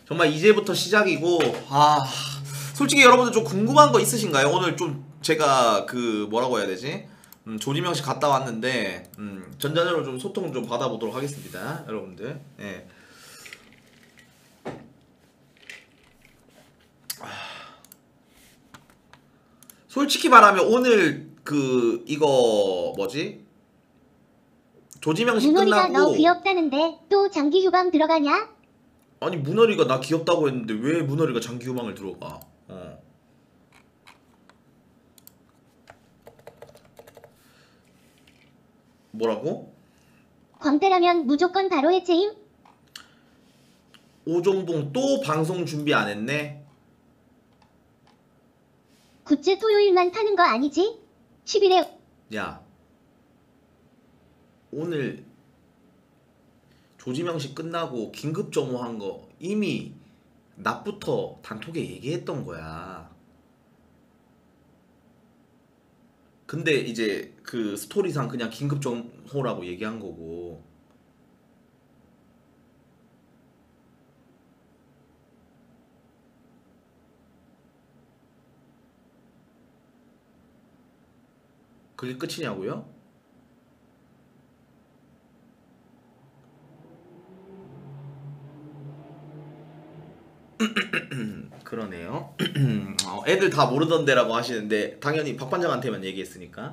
정말 이제부터 시작이고, 솔직히 여러분들 좀 궁금한 거 있으신가요? 오늘 좀 제가 그 뭐라고 해야 되지? 조지명 씨 갔다 왔는데 전자적으로 좀 소통 좀 받아보도록 하겠습니다, 여러분들. 예. 솔직히 말하면 오늘 그 이거 뭐지? 조지명 씨 문어리가 끝나고 너 귀엽다는데 또 장기 휴방 들어가냐? 아니 문어리가 나 귀엽다고 했는데 왜 문어리가 장기 휴방을 들어가? 뭐라고? 광태라면 무조건 바로 해체임? 오종봉 또 방송 준비 안 했네? 굿즈 토요일만 파는 거 아니지? 10일에 야, 오늘 조지명 씨 끝나고 긴급 점호한 거 이미 낮부터 단톡에 얘기했던 거야. 근데 이제 그 스토리상 그냥 긴급 점호라고 얘기한 거고. 그게 끝이냐고요? 그러네요. 애들 다 모르던데라고 하시는데 당연히 박반장한테만 얘기했으니까.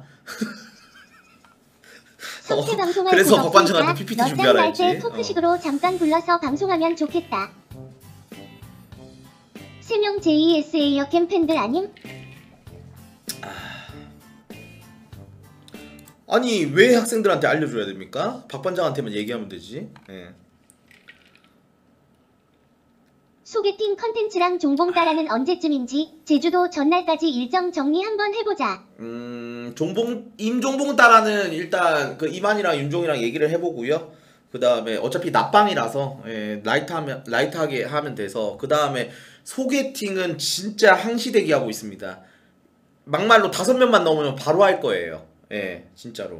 석태 방송할 그래서 곳 박반장한테 없으니까 PPT 너짱 준비하라 갈 때 했지. 토크식으로 잠깐 불러서 방송하면 좋겠다. 3명 JESA 역캠 팬들 아님? 아니 왜 학생들한테 알려줘야 됩니까? 박반장한테만 얘기하면 되지. 예. 소개팅 컨텐츠랑 종봉 따라는 언제쯤인지 제주도 전날까지 일정 정리 한번 해보자. 임종봉 따라는 일단 그 이만이랑 윤종이랑 얘기를 해보고요. 그 다음에 어차피 낮방이라서 라이트하게 하면 돼서 그 다음에 소개팅은 진짜 항시대기 하고 있습니다. 막말로 5명만 넘으면 바로 할 거예요. 예, 진짜로.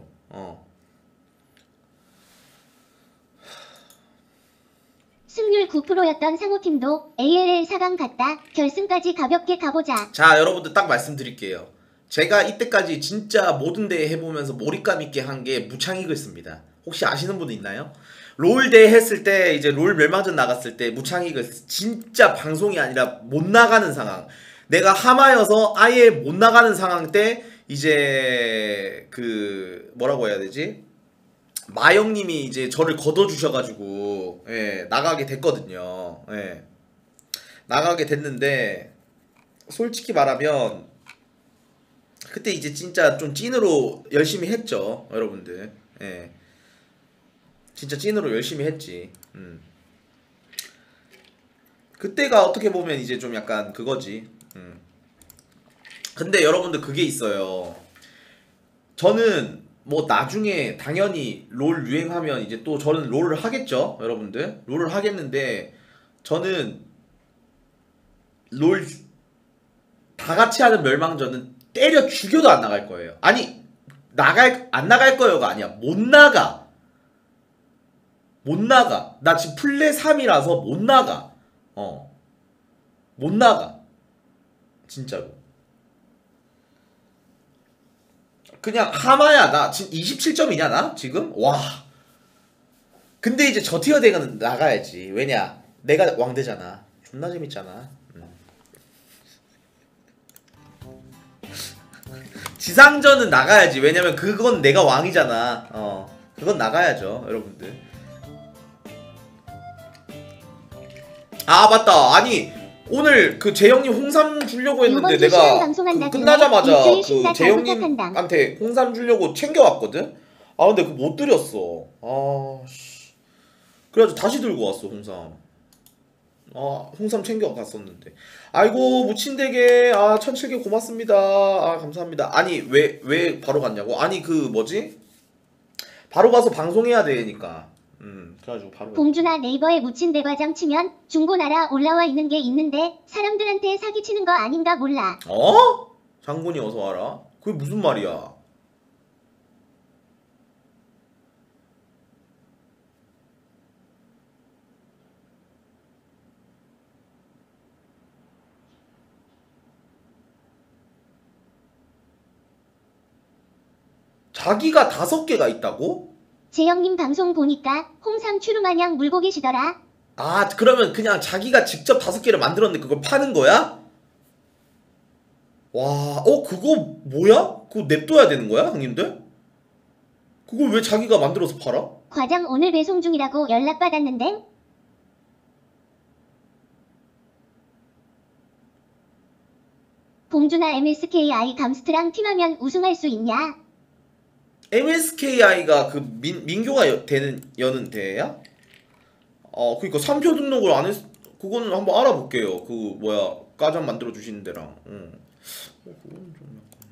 승률 9%였던 상호팀도 ALL 4강 갔다. 결승까지 가볍게 가보자. 자, 여러분들 딱 말씀드릴게요. 제가 이때까지 진짜 모든 대회 해보면서 몰입감 있게 한 게 무창이글스입니다. 혹시 아시는 분 있나요? 롤 대회 했을 때 이제 롤 멸망전 나갔을 때 무창이글스 진짜 방송이 아니라 못 나가는 상황. 내가 하마여서 아예 못 나가는 상황 때 이제 그 뭐라고 해야 되지? 마영님이 이제 저를 걷어주셔가지고 예, 나가게 됐거든요. 예. 나가게 됐는데 솔직히 말하면 그때 이제 진짜 좀 찐으로 열심히 했죠, 여러분들. 예. 진짜 찐으로 열심히 했지. 그때가 어떻게 보면 이제 좀 약간 그거지. 근데 여러분들 그게 있어요. 저는 뭐 나중에 당연히 롤 유행하면 이제 또 저는 롤을 하겠죠, 여러분들. 롤을 하겠는데 저는 롤 다 같이 하는 멸망전은 때려 죽여도 안 나갈 거예요. 아니 안 나갈 거예요가 아니야. 못 나가. 못 나가. 나 지금 플레 3이라서 못 나가. 못 나가. 진짜로. 그냥 하마야. 나 지금 27점이냐 나 지금? 와. 근데 이제 저 티어 대회는 나가야지. 왜냐? 내가 왕대잖아. 존나 재밌잖아. 지상전은 나가야지. 왜냐면 그건 내가 왕이잖아. 그건 나가야죠, 여러분들. 아 맞다. 아니 오늘 그 재영님 홍삼 주려고 했는데 내가 그 끝나자마자 그 재영님한테 홍삼 주려고 챙겨왔거든. 아 근데 그거 못 드렸어. 아씨. 그래가지고 다시 들고 왔어 홍삼. 홍삼 챙겨갔었는데. 아이고 무친대게 1700개 고맙습니다. 감사합니다. 아니 왜 바로 갔냐고? 아니 그 뭐지? 바로 가서 방송해야 되니까. 그래가지고 바로. 봉준아 네이버에 무친대과장 치면 중고나라 올라와 있는 게 있는데 사람들한테 사기치는 거 아닌가 몰라. 장군이 어서 와라. 그게 무슨 말이야? 자기가 5개가 있다고? 재영님 방송 보니까 홍삼 추루마냥 물고 계시더라. 아, 그러면 그냥 자기가 직접 5개를 만들었는데 그걸 파는 거야? 와, 그거 뭐야? 그거 냅둬야 되는 거야, 형님들? 그걸 왜 자기가 만들어서 팔아? 과장 오늘 배송 중이라고 연락받았는데? 봉준아 MSKI 감스트랑 팀하면 우승할 수 있냐? MSKI가 그 민교가 여는 대회야? 그니까 3표 등록을 안 했, 그거는 한번 알아볼게요. 그, 뭐야, 가전 만들어 주시는 데랑. 그건 좀 약간.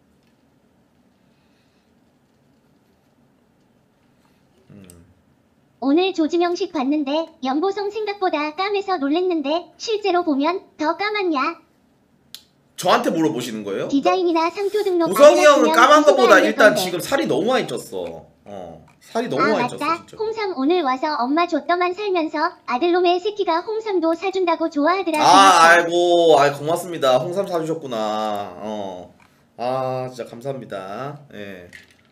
오늘 조지명식 봤는데 연보성 생각보다 까매서 놀랬는데 실제로 보면 더 까맣냐? 저한테 물어보시는 거예요? 디자인이나 상표 등록 우성이 형은 까만 것보다 안 될 일단 건데. 지금 살이 너무 많이 쪘어. 살이 너무 아 많이 쪘어, 맞다. 진짜. 홍삼 오늘 와서 엄마 줬더만 살면서 아들놈의 새끼가 홍삼도 사준다고 좋아하더라. 아이고, 고맙습니다. 홍삼 사주셨구나. 진짜 감사합니다. 예.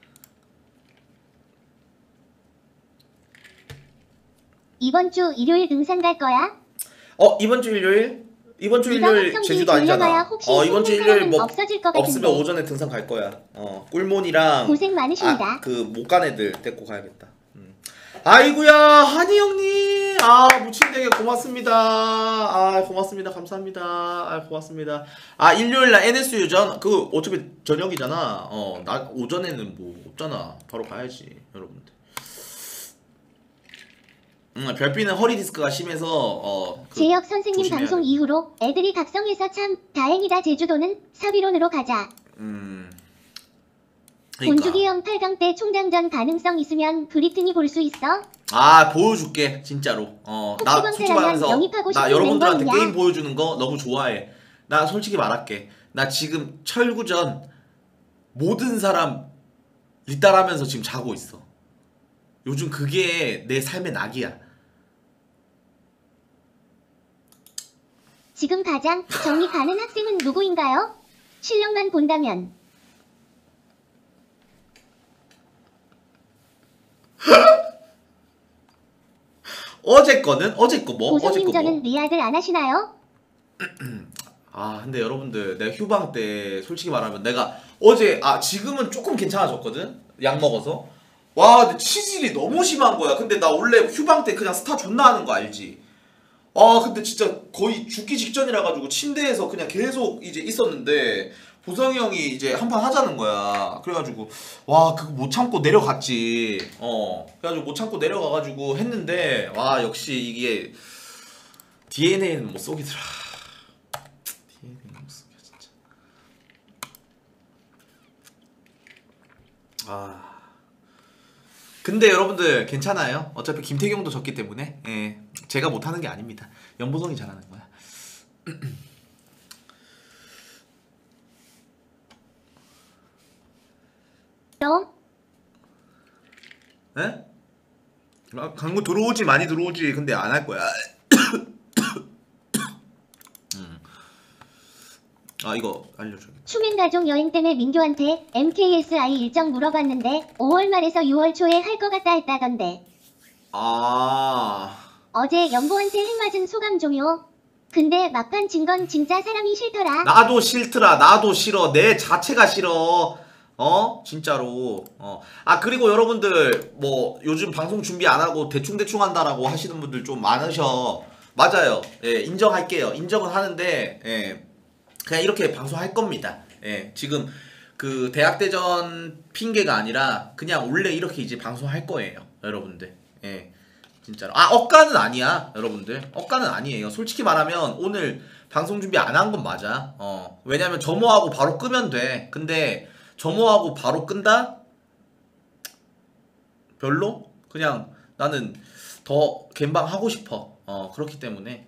이번 주 일요일 등산 갈 거야? 이번 주 일요일? 이번 주 네가 일요일 확성기 제주도 돌려놔야 아니잖아. 혹시 이번 주 생긴 일요일 사람은 뭐 없어질 것 같은데. 없으면 오전에 등산 갈 거야. 꿀몬이랑 고생 많으십니다. 그 못 간 애들 데리고 가야겠다. 아이구야, 한이 형님. 무친 되게 고맙습니다. 고맙습니다. 감사합니다. 고맙습니다. 일요일 날 NS 유전 그 어차피 저녁이잖아. 나 오전에는 뭐 없잖아. 바로 가야지, 여러분들. 별비는 허리 디스크가 심해서 재혁 선생님 조심해야 방송 돼. 이후로 애들이 각성해서 참 다행이다. 제주도는 사비론으로 가자. 그러니까. 본주기 형 8강 때 총장전 가능성 있으면 브리트니 볼 수 있어? 보여줄게 진짜로. 나 혹시 솔직히 광태라면 말해서 영입하고 나 싶은 여러분들한테 멤버 있냐? 게임 보여주는 거 너무 좋아해. 나 솔직히 말할게. 나 지금 철구전 모든 사람 리따라하면서 지금 자고 있어. 요즘 그게 내 삶의 낙이야. 지금 가장 정리 가는 학생은 누구인가요? 실력만 본다면. 어제 거는 어제 거 뭐? 어제 고성님 거 저는 뭐? 리아들 안 하시나요? 근데 여러분들 내가 휴방 때 솔직히 말하면 내가 어제 지금은 조금 괜찮아졌거든? 약 먹어서. 와, 근데 치질이 너무 심한 거야. 근데 나 원래 휴방 때 그냥 스타 존나 하는 거 알지? 근데 진짜 거의 죽기 직전이라 가지고 침대에서 그냥 계속 이제 있었는데 보성이 형이 이제 한판 하자는 거야. 그래가지고 와, 그거 못 참고 내려갔지. 그래가지고 못 참고 내려가가지고 했는데 와, 역시 이게 DNA는 못 속이더라. DNA는 못 속여 진짜. 근데 여러분들 괜찮아요. 어차피 김태경도 졌기 때문에 제가 못하는 게 아닙니다. 연보성이 잘하는 거야. 너? 에? 광고 들어오지, 많이 들어오지. 근데 안 할 거야. 이거 알려줘야겠다. 추맨 가족 여행 때문에 민규한테 MKSI 일정 물어봤는데 5월 말에서 6월 초에 할 것 같다 했다던데. 어제 연보한테 핵맞은 소감 좀요. 근데 막판 진 건 진짜 사람이 싫더라. 나도 싫더라. 나도 싫어. 내 자체가 싫어. 진짜로. 그리고 여러분들 뭐 요즘 방송 준비 안 하고 대충대충 한다라고 하시는 분들 좀 많으셔. 맞아요. 인정할게요. 인정은 하는데 그냥 이렇게 방송할 겁니다. 지금 그 대학대전 핑계가 아니라 그냥 원래 이렇게 이제 방송할 거예요, 여러분들. 진짜로. 억가는 아니야, 여러분들. 억가는 아니에요. 솔직히 말하면 오늘 방송 준비 안 한 건 맞아. 왜냐면 점호하고 바로 끄면 돼. 근데 점호하고 바로 끈다? 별로? 그냥 나는 더 갬방 하고 싶어. 그렇기 때문에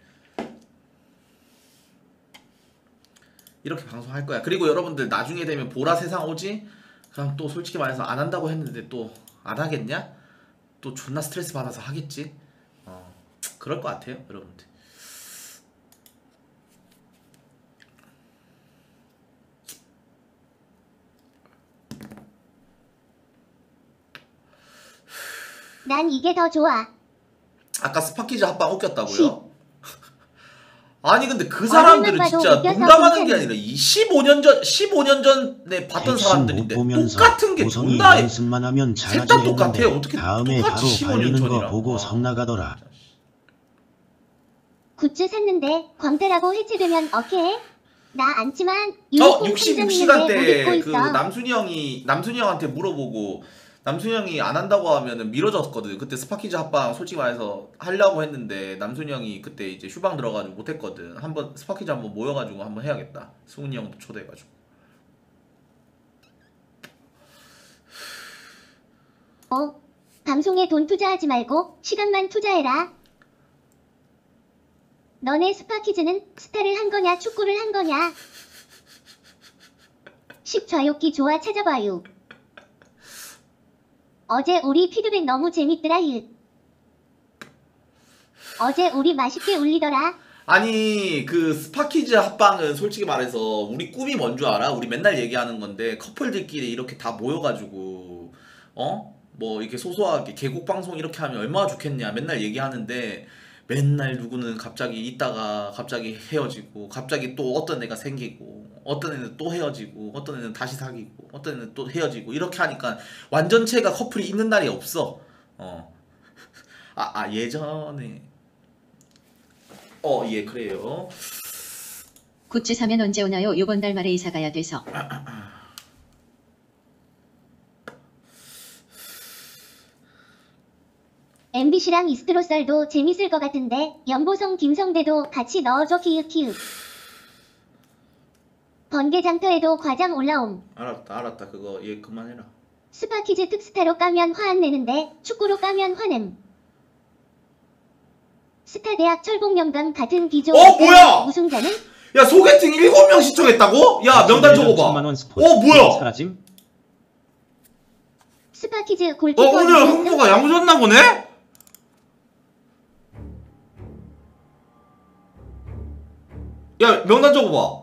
이렇게 방송할 거야. 그리고 여러분들 나중에 되면 보라 세상 오지? 그냥 또 솔직히 말해서 안 한다고 했는데 또 안 하겠냐? 또 존나 스트레스 받아서 하겠지? 그럴 것 같아요, 여러분들. 난 이게 더 좋아. 아까 스파키즈 합방 웃겼다고요? 아니 근데 그 사람들은 봐도 진짜 웃겨서 농담하는 게 괜찮아. 아니라 이 15년 전에 봤던 핵심 사람들인데 못 보면서 똑같은 게 고성이 존나 연습만 하면 셋 잘하지 다 똑같아요. 했는데 어떻게 다음에 똑같이 바로 15년 발리는 거 전이라. 보고 성 나가더라. 굿즈 샀는데 광태라고 해체되면 어케? 나 안지만 유니폼 66시간 못 때 입고 그 있어. 남순이 형한테 물어보고 남순이 형이 안 한다고 하면은 미뤄졌거든. 그때 스파키즈 합방 솔직히 말해서 하려고 했는데 남순이 형이 그때 이제 휴방 들어가지고 못했거든. 한번 스파키즈 한번 모여가지고 한번 해야겠다. 승훈이 형도 초대해가지고. 방송에 돈 투자하지 말고 시간만 투자해라. 너네 스파키즈는 스타를 한 거냐 축구를 한 거냐? 10 좌욕기 좋아 찾아봐요. 어제 우리 피드백 너무 재밌더라 유. 어제 우리 맛있게 울리더라. 아니 그 스파키즈 합방은 솔직히 말해서 우리 꿈이 뭔 줄 알아? 우리 맨날 얘기하는 건데 커플들끼리 이렇게 다 모여가지고 뭐 이렇게 소소하게 계곡 방송 이렇게 하면 얼마나 좋겠냐 맨날 얘기하는데 맨날 누구는 갑자기 있다가 갑자기 헤어지고 갑자기 또 어떤 애가 생기고 어떤 애는 또 헤어지고 어떤 애는 다시 사귀고 어떤 애는 또 헤어지고 이렇게 하니까 완전체가 커플이 있는 날이 없어. 예전에 예 그래요. 굿즈 사면 언제 오나요? 요번 달 말에 이사 가야 돼서. MBC랑 이스트로썰도 재밌을 것 같은데 연보성 김성대도 같이 넣어줘 키읔키읔. 번개장터에도 과장 올라옴. 알았다 그거 얘 그만해라. 스파키즈 특스타로 까면 화 안 내는데 축구로 까면 화냄. 스타대학 철봉연강 같은 기조. 뭐야? 우승자는 야 소개팅 7명 시청했다고? 야 명단 적어봐. 뭐야? 사라짐? 스파키즈 골키퍼. 오늘 흥부가 야무졌나 보네? 야 명단 적어봐.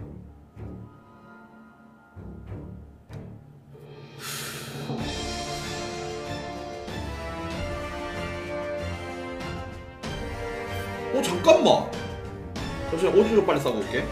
잠깐만. 잠시만 옷 좀 빨리 싸고 올게.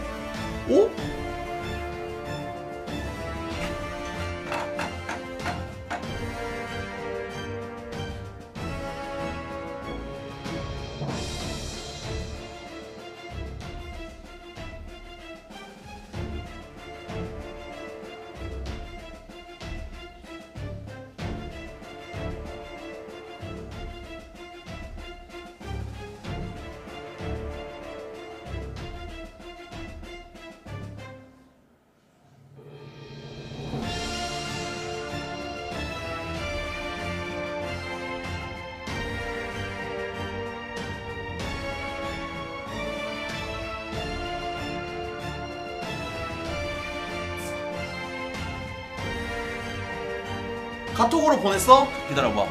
카톡으로 보냈어? 기다려봐.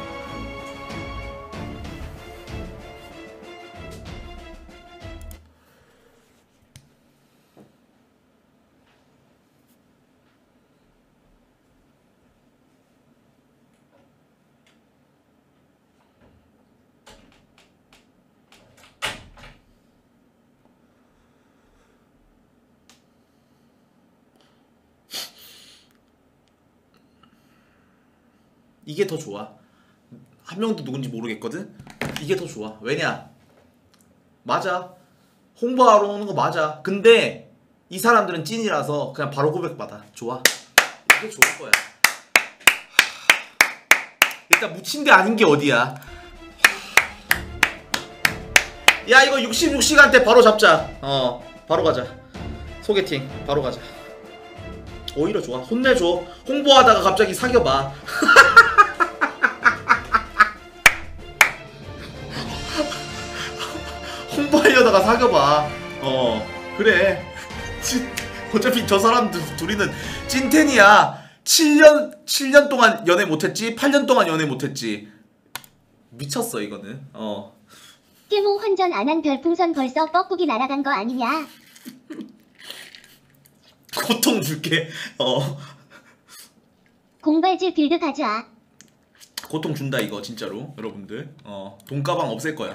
이게 더 좋아. 한 명도 누군지 모르겠거든? 이게 더 좋아. 왜냐? 맞아. 홍보하러 오는 거 맞아. 근데 이 사람들은 찐이라서 그냥 바로 고백받아. 좋아. 이게 좋을 거야. 일단 묻힌 데 아닌 게 어디야. 야 이거 66시간 때 바로 잡자. 바로 가자. 소개팅 바로 가자. 오히려 좋아. 혼내줘. 홍보하다가 갑자기 사귀어봐. 홍보하려다가 사귀어봐. 그래. 어차피 저 사람들 둘이는 찐텐이야. 7년 동안 연애 못했지. 8년 동안 연애 못했지. 미쳤어 이거는. 깨모 환전 안 한 별풍선 벌써 뻐꾸기 날아간 거 아니냐? 고통 줄게. 공발질 빌드 가자. 고통 준다 이거 진짜로 여러분들. 돈가방 없앨 거야.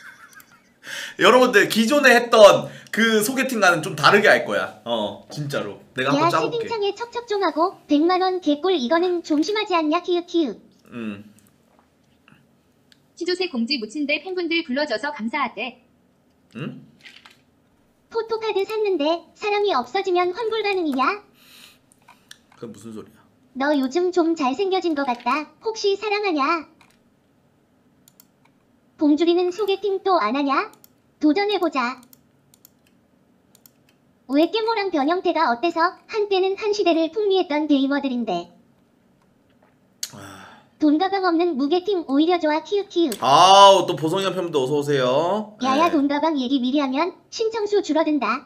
여러분들 기존에 했던 그 소개팅과는 좀 다르게 할 거야. 진짜로. 내가 한번 야 짜볼게. 채팅창에 척척 좀 하고 100만원 개꿀 이거는 좀 심하지 않냐 키읔키읔. 치조새 공지 묻힌데 팬분들 불러줘서 감사하대. 응? 포토카드 샀는데 사람이 없어지면 환불 가능이냐? 그게 무슨 소리야? 너 요즘 좀 잘생겨진 것 같다. 혹시 사랑하냐? 봉주리는 소개팅 또 안 하냐? 도전해보자. 왜 깨모랑 변형태가 어때서? 한때는 한 시대를 풍미했던 게이머들인데. 돈 가방 없는 무게팀 오히려 좋아 키읔키읔. 아우 또 보성형 팬분들 어서 오세요. 야야 네. 돈 가방 얘기 미리 하면 신청수 줄어든다.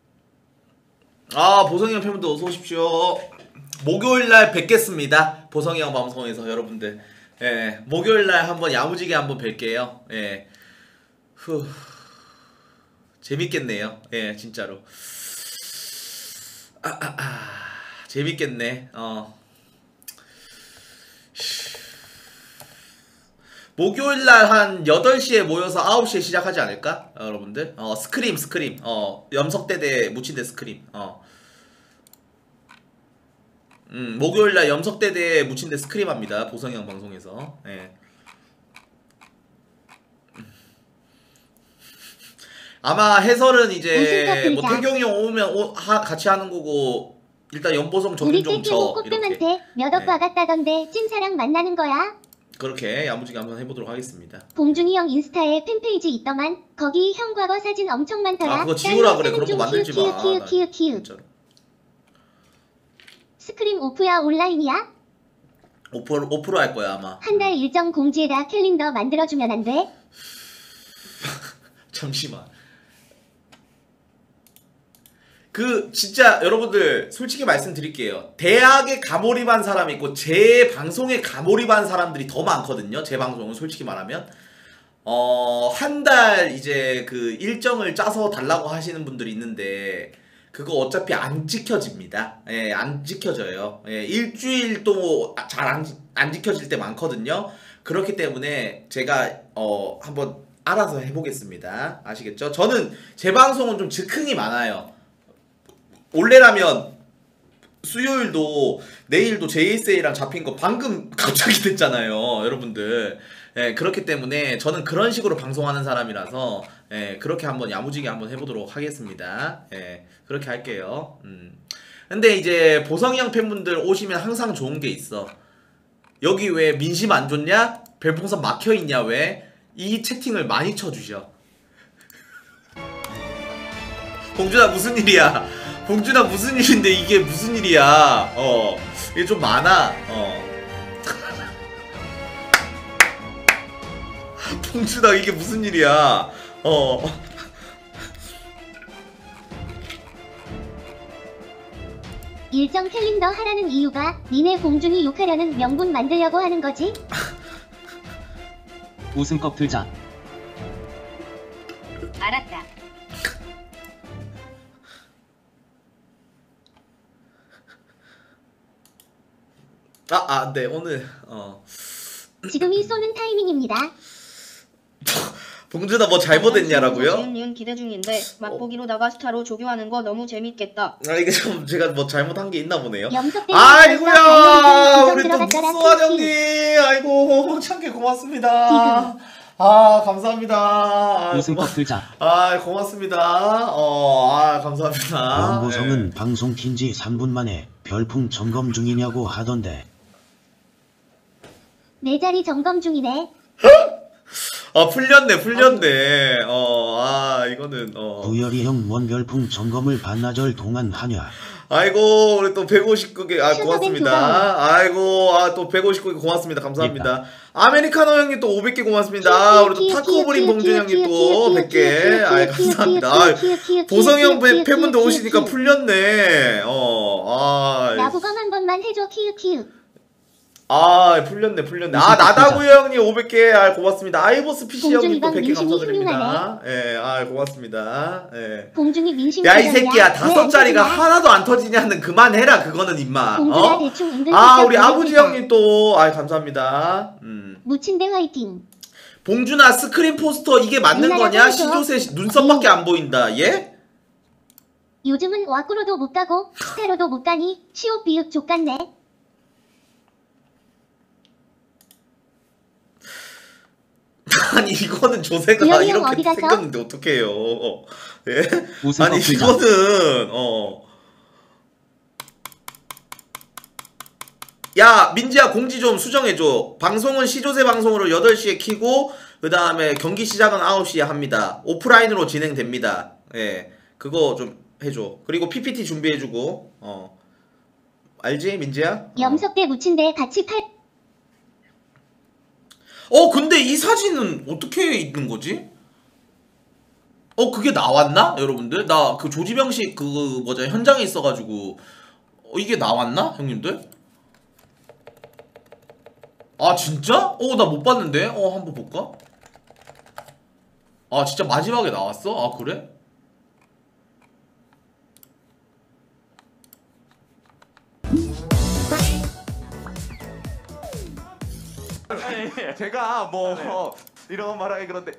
아 보성형 팬분들 어서 오십시오. 목요일날 뵙겠습니다. 보성형 방송에서 여러분들. 예, 목요일날 한번 야무지게 한번 뵐게요. 예, 재밌겠네요. 예, 진짜로. 재밌겠네. 목요일날 한 8시에 모여서 9시에 시작하지 않을까? 여러분들. 스크림. 염석대대 묻힌대 스크림. 목요일날 염석대대 묻힌대 스크림 합니다. 보성형 방송에서. 예. 아마 해설은 이제 뭐 태경이 형 오면 같이 하는 거고, 일단 연보성 저긴 우리 좀 떼끼고 저. 이렇게. 꽃뱀한테 몇 억 네. 받았다던데 찐사랑 만나는 거야? 그렇게 야무지게 한번 해보도록 하겠습니다. 봉준이 형 인스타에 팬페이지 있더만 거기 형 과거 사진 엄청 많더라. 그거 지우라 그래. 그런 거 만들지 마. 키읔키읔. 진짜로. 스크림 오프야 온라인이야? 오프로 할 거야 아마. 한 달 일정 공지에다 캘린더 만들어주면 안 돼? 잠시만. 진짜 여러분들 솔직히 말씀드릴게요. 대학에 가몰입한 사람이 있고 제 방송에 가몰입한 사람들이 더 많거든요. 제 방송은 솔직히 말하면 한 달 이제 그 일정을 짜서 달라고 하시는 분들이 있는데 그거 어차피 안 지켜집니다. 예, 안 지켜져요. 예, 일주일도 잘 안 지켜질 때 많거든요. 그렇기 때문에 제가 한번 알아서 해보겠습니다. 아시겠죠? 저는 제 방송은 좀 즉흥이 많아요. 원래라면 수요일도 내일도 JSA랑 잡힌 거 방금 갑자기 됐잖아요. 여러분들. 예, 그렇기 때문에 저는 그런 식으로 방송하는 사람이라서 예, 그렇게 한번 야무지게 한번 해보도록 하겠습니다. 예, 그렇게 할게요. 근데 이제 보성형 팬분들 오시면 항상 좋은 게 있어. 여기 왜 민심 안 좋냐? 별풍선 막혀있냐 왜? 이 채팅을 많이 쳐주셔. 봉준아 무슨 일이야? 봉준아 무슨 일인데 이게 무슨 일이야? 이게 좀 많아. 봉준아 이게 무슨 일이야? 일정 캘린더 하라는 이유가 니네 봉준이 욕하려는 명분 만들려고 하는 거지? 웃음컵 들자. 알았다. 네 오늘 지금이 쏘는 타이밍입니다. 봉준아 뭐 잘못했냐라고요? 니은 기대 중인데 맛보기로다가 스타로 조교하는 거 너무 재밌겠다. 이게 좀 제가 뭐 잘못한 게 있나 보네요. 염석대 아이고야 우리 또 묵소환 형님 아이고 참게 고맙습니다. 감사합니다. 웃음컵 들자. 고맙습니다. 감사합니다. 원보성은 방송 킨지 3분 만에 별풍 점검 중이냐고 하던데. 내 자리 점검 중이네. 풀렸네. 이거는 부열이 형 뭔 별풍 점검을 반나절 동안 하냐. 아이고 우리 또 159개 고맙습니다. 슈퍼뱅 아이고 또 159개 고맙습니다. 감사합니다. 아메리카노 형님 또 500개 고맙습니다. 우리 또 타코브린 봉준 형님 또 100개. 감사합니다. 보성 형 팬분들 오시니까 풀렸네. 나부검 한 번만 해줘 키읔키읔. 아 풀렸네. 아 나다구요 형님 500개 아 고맙습니다. 아이보스 PC 형님 또 봉준이가 100개 민심이 감사드립니다. 예, 고맙습니다. 예. 봉준이 민심 야 이 새끼야 왜 5짜리가 안 터지냐? 하나도 안 터지냐는 그만해라 그거는 임마. 봉준아 대충 은근 아 살짝 우리 아버지 보내주자. 형님 또 감사합니다. 무친대 화이팅. 봉준아 스크린 포스터 이게 맞는 누나라 거냐? 보여줘. 시조새 눈썹밖에 안 보인다. 예? 요즘은 와꾸로도 못 가고 스테로도 못 가니 시옷 비읍 족같네. 아니 이거는 조세가 우영이 형 이렇게 어디 가서? 생겼는데 어떡해요. 예? 웃음 아니 꺾이자. 이거는 야 민지야 공지 좀 수정해줘. 방송은 시조새 방송으로 8시에 키고 그 다음에 경기 시작은 9시에 합니다. 오프라인으로 진행됩니다. 예, 그거 좀 해줘. 그리고 PPT 준비해주고 알지 민지야? 염석대 무친대 같이 팔. 근데 이 사진은 어떻게 있는 거지? 그게 나왔나? 여러분들? 나 그 조지병식 그 뭐죠 현장에 있어가지고 이게 나왔나? 형님들? 아 진짜? 나 못 봤는데? 한번 볼까? 아 진짜 마지막에 나왔어? 아 그래? 아니, 제가 뭐 이런 말하기 그런데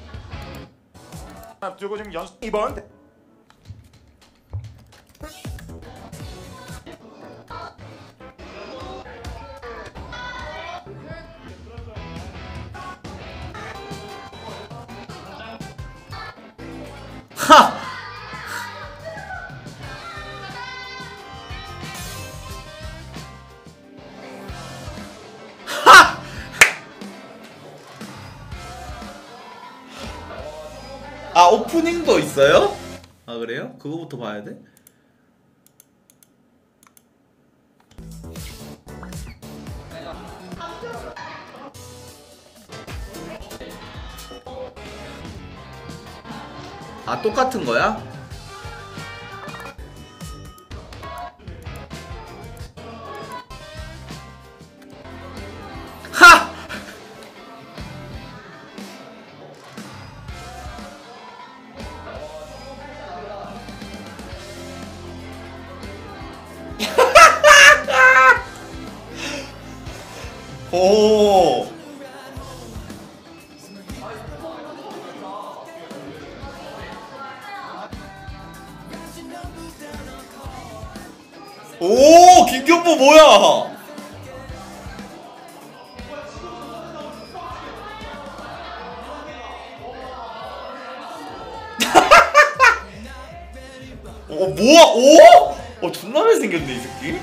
앞두고 지금 연습 이번 하! 하! 아 오프닝도 있어요? 아 그래요? 그거부터 봐야 돼? 아 똑같은 거야? 하! 오. 오, 김경보 뭐야? 뭐야? 오? 존나 잘생겼네 이 새끼.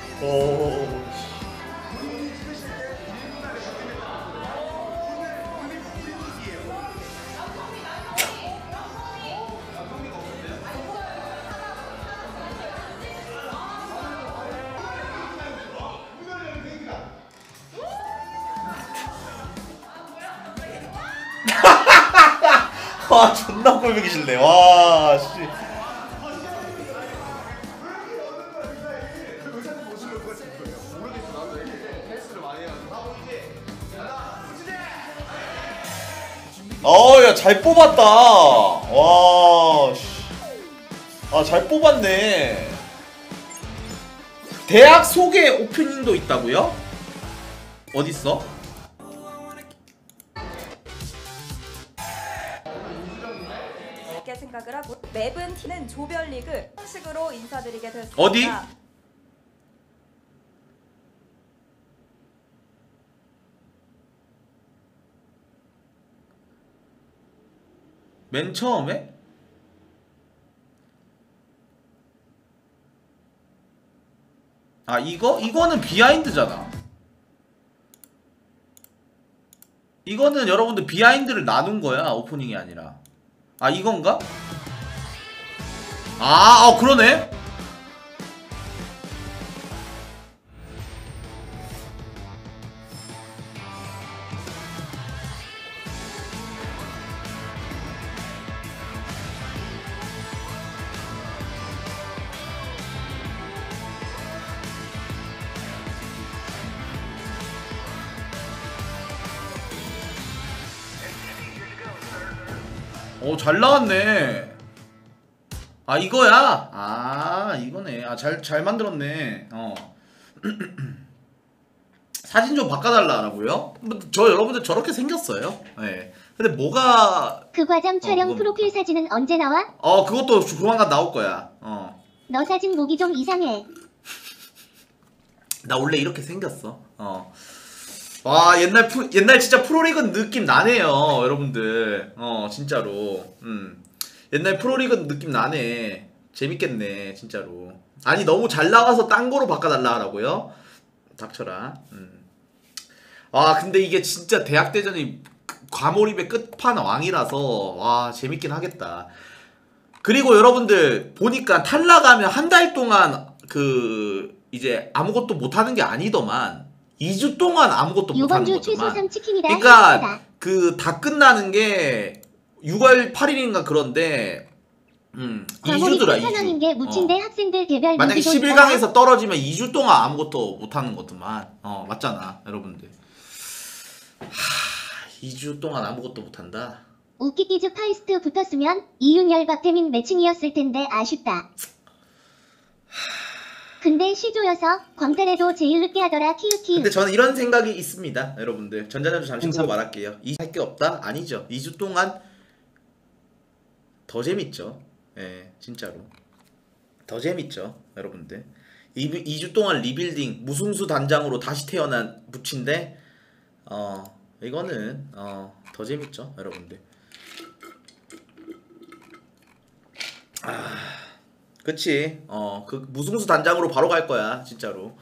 와 존나 꼴보기 싫네. 와 씨. 야 잘 뽑았다. 와 씨. 아 잘 뽑았네. 대학 소개 오프닝도 있다고요? 어딨어? 있게 생각을 하고 맵은 티는 조별리그 형식으로 인사드리게 됐습니다. 어디? 맨 처음에? 아 이거는 비하인드잖아. 이거는 여러분들 비하인드를 나눈 거야. 오프닝이 아니라. 아 이건가? 그러네. 잘 나왔네. 아 이거야? 아 이거네. 아 잘 만들었네. 사진 좀 바꿔달라고요? 저 여러분들 저렇게 생겼어요. 네. 근데 뭐가 그 과정 촬영 그건 프로필 사진은 언제 나와? 그것도 조만간 나올 거야. 너 사진 목이 좀 이상해. 나 원래 이렇게 생겼어. 와 옛날 진짜 프로리그 느낌 나네요, 여러분들. 진짜로. 옛날 프로리그 느낌 나네. 재밌겠네, 진짜로. 아니 너무 잘 나와서 딴 거로 바꿔달라 하라고요? 닥쳐라. 근데 이게 진짜 대학대전이 과몰입의 끝판왕이라서 와 재밌긴 하겠다. 그리고 여러분들 보니까 탈락하면 한 달 동안 이제 아무것도 못하는 게 아니더만 2주 동안 아무것도 이번 못하는 주 최소 거더만. 3치킨이다. 그러니까 다 끝나는 게 6월 8일인가 그런데 2주더라. 상황인 게 묻힌데 학생들 개별 만약에 무기도 11강에서 떨어지면 2주 동안 아무것도 못하는 것도만. 맞잖아 여러분들. 2주 동안 아무것도 못한다. 웃기기즈 파이스트 붙었으면 이윤열 박태민 매칭이었을 텐데 아쉽다. 근데 시조여서 광탈에도 제일 늦게 하더라. 키우키. 근데 저는 이런 생각이 있습니다 여러분들. 전자전자 잠시 보고 말할게요. 할 게 없다? 아니죠. 2주 동안 더 재밌죠. 예, 진짜로 더 재밌죠 여러분들. 2주 동안 리빌딩 무승수 단장으로 다시 태어난 무치인데 이거는 더 재밌죠 여러분들. 그치. 그 무승수 단장으로 바로 갈 거야 진짜로.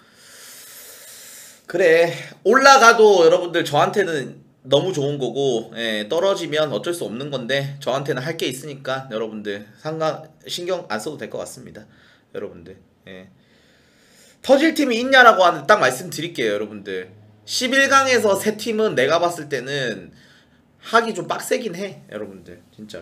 그래 올라가도 여러분들 저한테는 너무 좋은 거고, 떨어지면 어쩔 수 없는 건데 저한테는 할 게 있으니까 여러분들 신경 안 써도 될 것 같습니다 여러분들. 터질 팀이 있냐라고 하는 딱 말씀드릴게요 여러분들. 11강에서 세 팀은 내가 봤을 때는 하기 좀 빡세긴 해 여러분들 진짜로.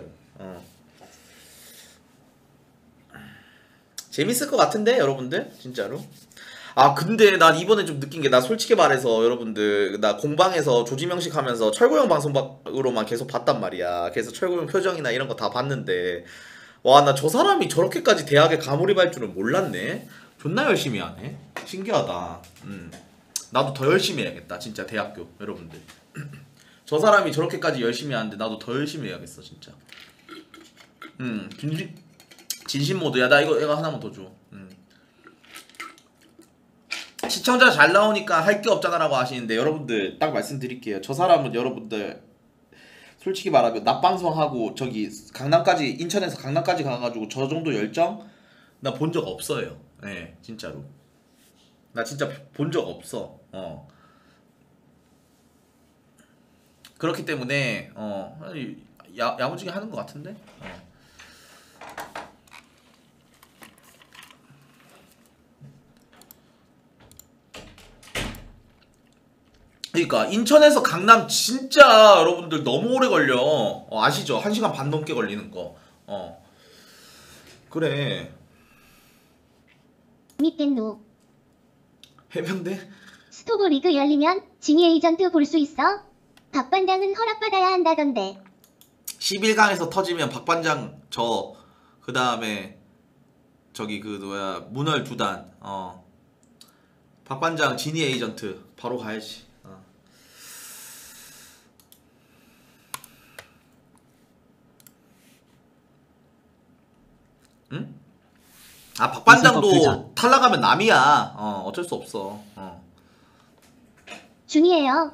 재밌을 것 같은데 여러분들 진짜로. 근데 난 이번에 좀 느낀 게, 나 솔직히 말해서 여러분들 나 공방에서 조지명식 하면서 철구형 방송으로만 계속 봤단 말이야. 그래서 철구형 표정이나 이런 거 다 봤는데 와 나 저 사람이 저렇게까지 대학에 가몰입할 줄은 몰랐네. 존나 열심히 하네. 신기하다. 나도 더 열심히 해야겠다 진짜 대학교 여러분들. 저 사람이 저렇게까지 열심히 하는데 나도 더 열심히 해야겠어 진짜. 진심 모드. 야 나 이거 하나만 더 줘. 시청자 잘 나오니까 할 게 없잖아 라고 하시는데 여러분들 딱 말씀드릴게요. 저 사람은 여러분들 솔직히 말하면 낮방송하고 저기 강남까지, 인천에서 강남까지 가가지고 저 정도 열정 나 본 적 없어요. 네 진짜로 나 진짜 본 적 없어. 그렇기 때문에 야무지게 하는 것 같은데. 그러니까 인천에서 강남 진짜 여러분들 너무 오래 걸려. 아시죠? 1시간 반 넘게 걸리는 거. 그래. 재밌겠노. 해병대? 스토브 리그 열리면 징이 에이전트 볼 수 있어? 박반장은 허락받아야 한다던데. 11강에서 터지면 박반장 그 다음에 저기 문월 2단 박반장 지니 에이전트 바로 가야지. 응? 박반장도 탈락하면 남이야. 어쩔 수 없어. 준이에요.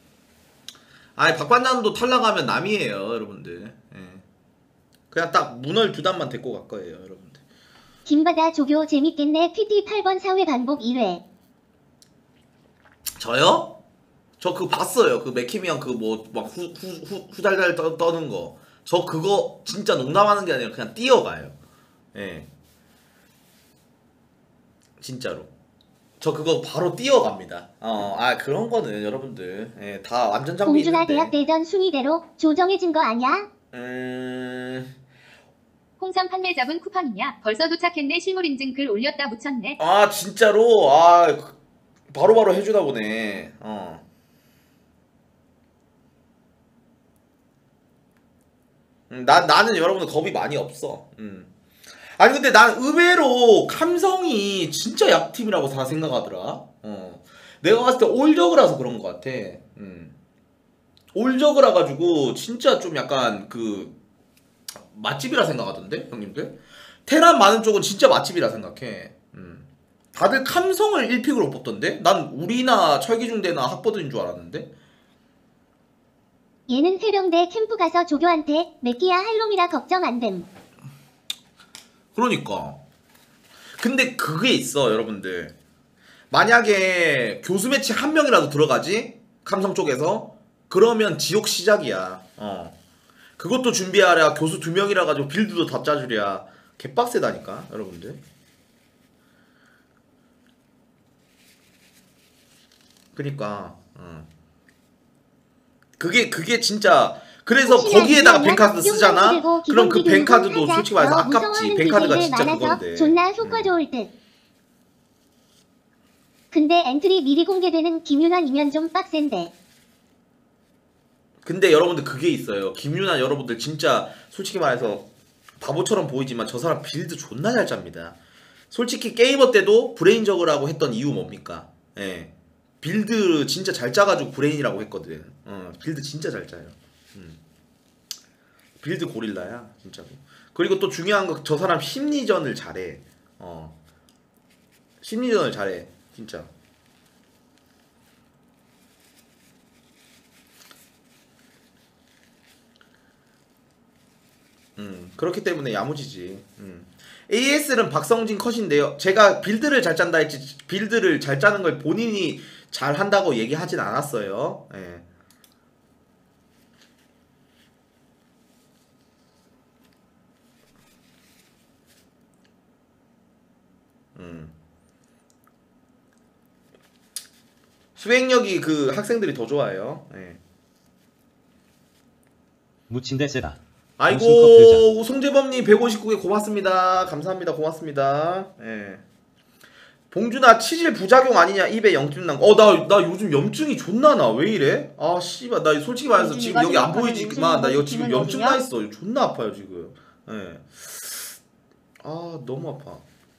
박반장도 탈락하면 남이에요 여러분들. 그냥 딱 문월 2단만 데리고 갈 거예요 여러분들. 김바다 조교 재밌겠네. PT 8번 사회 반복 1회. 저요? 저 그거 봤어요. 그 맥힘이 형 막 후달달 떠는 거. 저 그거 진짜 농담하는 게 아니라 그냥 뛰어가요. 진짜로. 저 그거 바로 뛰어갑니다. 그런 거는 여러분들 다 완전 장비 공준아 있는데. 대학 대전 순위대로 조정해진 거 아냐? 홍삼 판매 잡은 쿠팡이냐? 벌써 도착했네. 실물 인증 글 올렸다 묻혔네. 진짜로? 바로바로 해주다 보네. 나는 여러분들 겁이 많이 없어. 아니 근데 난 의외로 감성이 진짜 약팀이라고 다 생각하더라. 내가 봤을 때 올저그라서 그런 것 같아. 올저그라 가지고 진짜 좀 약간 그 맛집이라 생각하던데 형님들. 테란 많은 쪽은 진짜 맛집이라 생각해. 다들 감성을 1픽으로 뽑던데? 난 우리나 철기중대나 학버드인 줄 알았는데. 얘는 해병대 캠프 가서 조교한테 맥기야 할놈이라 걱정 안 됨. 그러니까. 근데 그게 있어 여러분들. 만약에 교수 매치 한 명이라도 들어가지? 감성 쪽에서? 그러면 지옥 시작이야. 그것도 준비하랴. 교수 2명이라 가지고 빌드도 다 짜주랴. 개빡세다니까 여러분들. 그니까 그게 진짜. 그래서 거기에다가 뱅카드 쓰잖아? 그럼 그 뱅카드도 솔직히 말해서 아깝지. 뱅카드가 진짜 그건데. 존나 효과 좋을 듯. 근데 엔트리 미리 공개되는 김윤환이면 좀 빡센데. 근데 여러분들 그게 있어요. 김윤환 여러분들 진짜 솔직히 말해서 바보처럼 보이지만 저 사람 빌드 존나 잘 짭니다. 솔직히 게이머 때도 브레인저그라고 했던 이유 뭡니까? 예. 빌드 진짜 잘 짜가지고 브레인이라고 했거든. 빌드 진짜 잘 짜요. 빌드 고릴라야 진짜로. 그리고 또 중요한 거 저 사람 심리전을 잘해. 심리전을 잘해 진짜. 그렇기 때문에 야무지지. AS는 박성진 컷인데요. 제가 빌드를 잘 짠다 했지 빌드를 잘 짜는 걸 본인이 잘 한다고 얘기하진 않았어요. 예. 수행력이 그 학생들이 더 좋아해요. 예. 무친데 세다. 아이고 송재범님 159개 고맙습니다. 감사합니다. 고맙습니다. 예. 봉준아 치질 부작용 아니냐 입에 염증 난 거. 나 요즘 염증이 존나 나. 왜 이래? 아 씨발 나 솔직히 말해서 지금 여기 안 보이지 그만. 나 이거 지금 염증 나 있어. 존나 아파요 지금. 예. 아 너무 아파.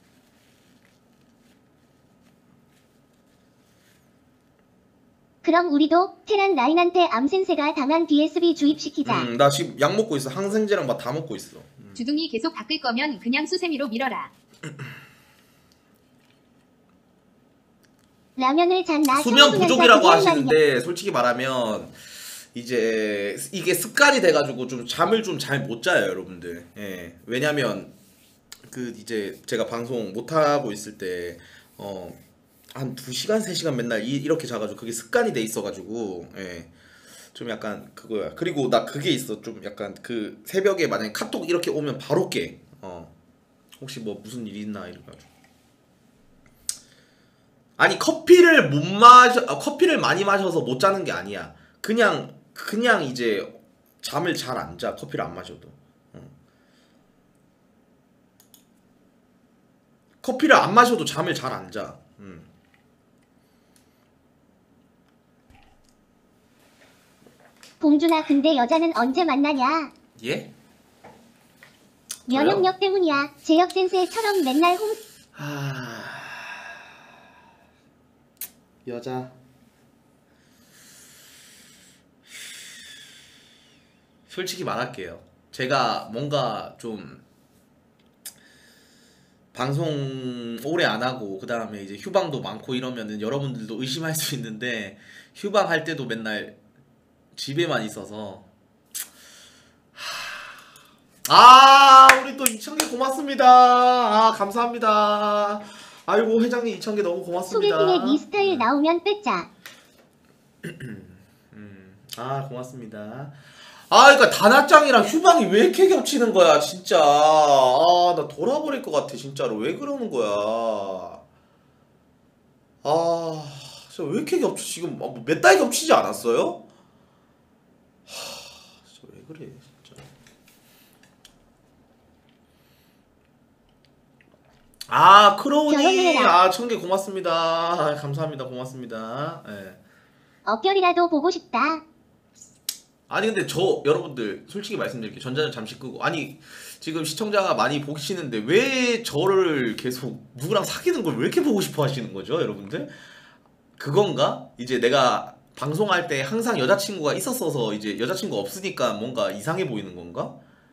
그럼 우리도 테란 라인한테 암센세가 당한 DSB 주입시키자. 나 지금 약 먹고 있어. 항생제랑 막 다 먹고 있어. 주둥이 계속 바꿀 거면 그냥 수세미로 밀어라. 라면을 잔나 수면 부족이라고 하시는데 솔직히 말하면 이제 이게 습관이 돼가지고 좀 잠을 좀 잘 못 자요 여러분들. 예. 왜냐면 그 이제 제가 방송 못 하고 있을 때 한 2시간 3시간 맨날 이렇게 자가지고 그게 습관이 돼 있어가지고 예. 좀 약간 그거야. 그리고 나 그게 있어. 좀 약간 그 새벽에 만약에 카톡 이렇게 오면 바로 깨. 혹시 뭐 무슨 일이 있나 이래가지고. 아니 커피를 못 마셔 커피를 많이 마셔서 못 자는 게 아니야. 그냥 이제 잠을 잘 안 자. 커피를 안 마셔도. 커피를 안 마셔도 잠을 잘 안 자. 봉준아 근데 여자는 언제 만나냐? 예? 면역력 때문이야. 제역 센세처럼 맨날 여자 솔직히 말할게요. 제가 뭔가 좀 방송 오래 안 하고 그 다음에 이제 휴방도 많고 이러면은 여러분들도 의심할 수 있는데 휴방 할 때도 맨날 집에만 있어서 우리 또 2,000개 고맙습니다. 감사합니다. 아이고 회장님 2,000개 너무 고맙습니다. 소개팅에 네 스타일 나오면 뺏자. 고맙습니다. 그러니까 단아짱이랑 휴방이 왜 이렇게 겹치는 거야 진짜. 나 돌아버릴 것 같아 진짜로. 왜 그러는 거야. 진짜 왜 이렇게 겹쳐. 지금 몇 달 겹치지 않았어요? 진짜 왜 그래 진짜. 크로우님 1,000개 고맙습니다. 감사합니다. 고맙습니다. 예. 어결이라도 보고 싶다. 아니 근데 저 여러분들 솔직히 말씀드릴게요. 전자전 잠시 끄고 아니 지금 시청자가 많이 보시는데 왜 저를 계속 누구랑 사귀는 걸 왜 이렇게 보고 싶어 하시는 거죠, 여러분들? 그건가? 이제 내가 방송할 때 항상 여자친구가 있었어서 이제 여자친구 없으니까 뭔가 이상해 보이는 건가?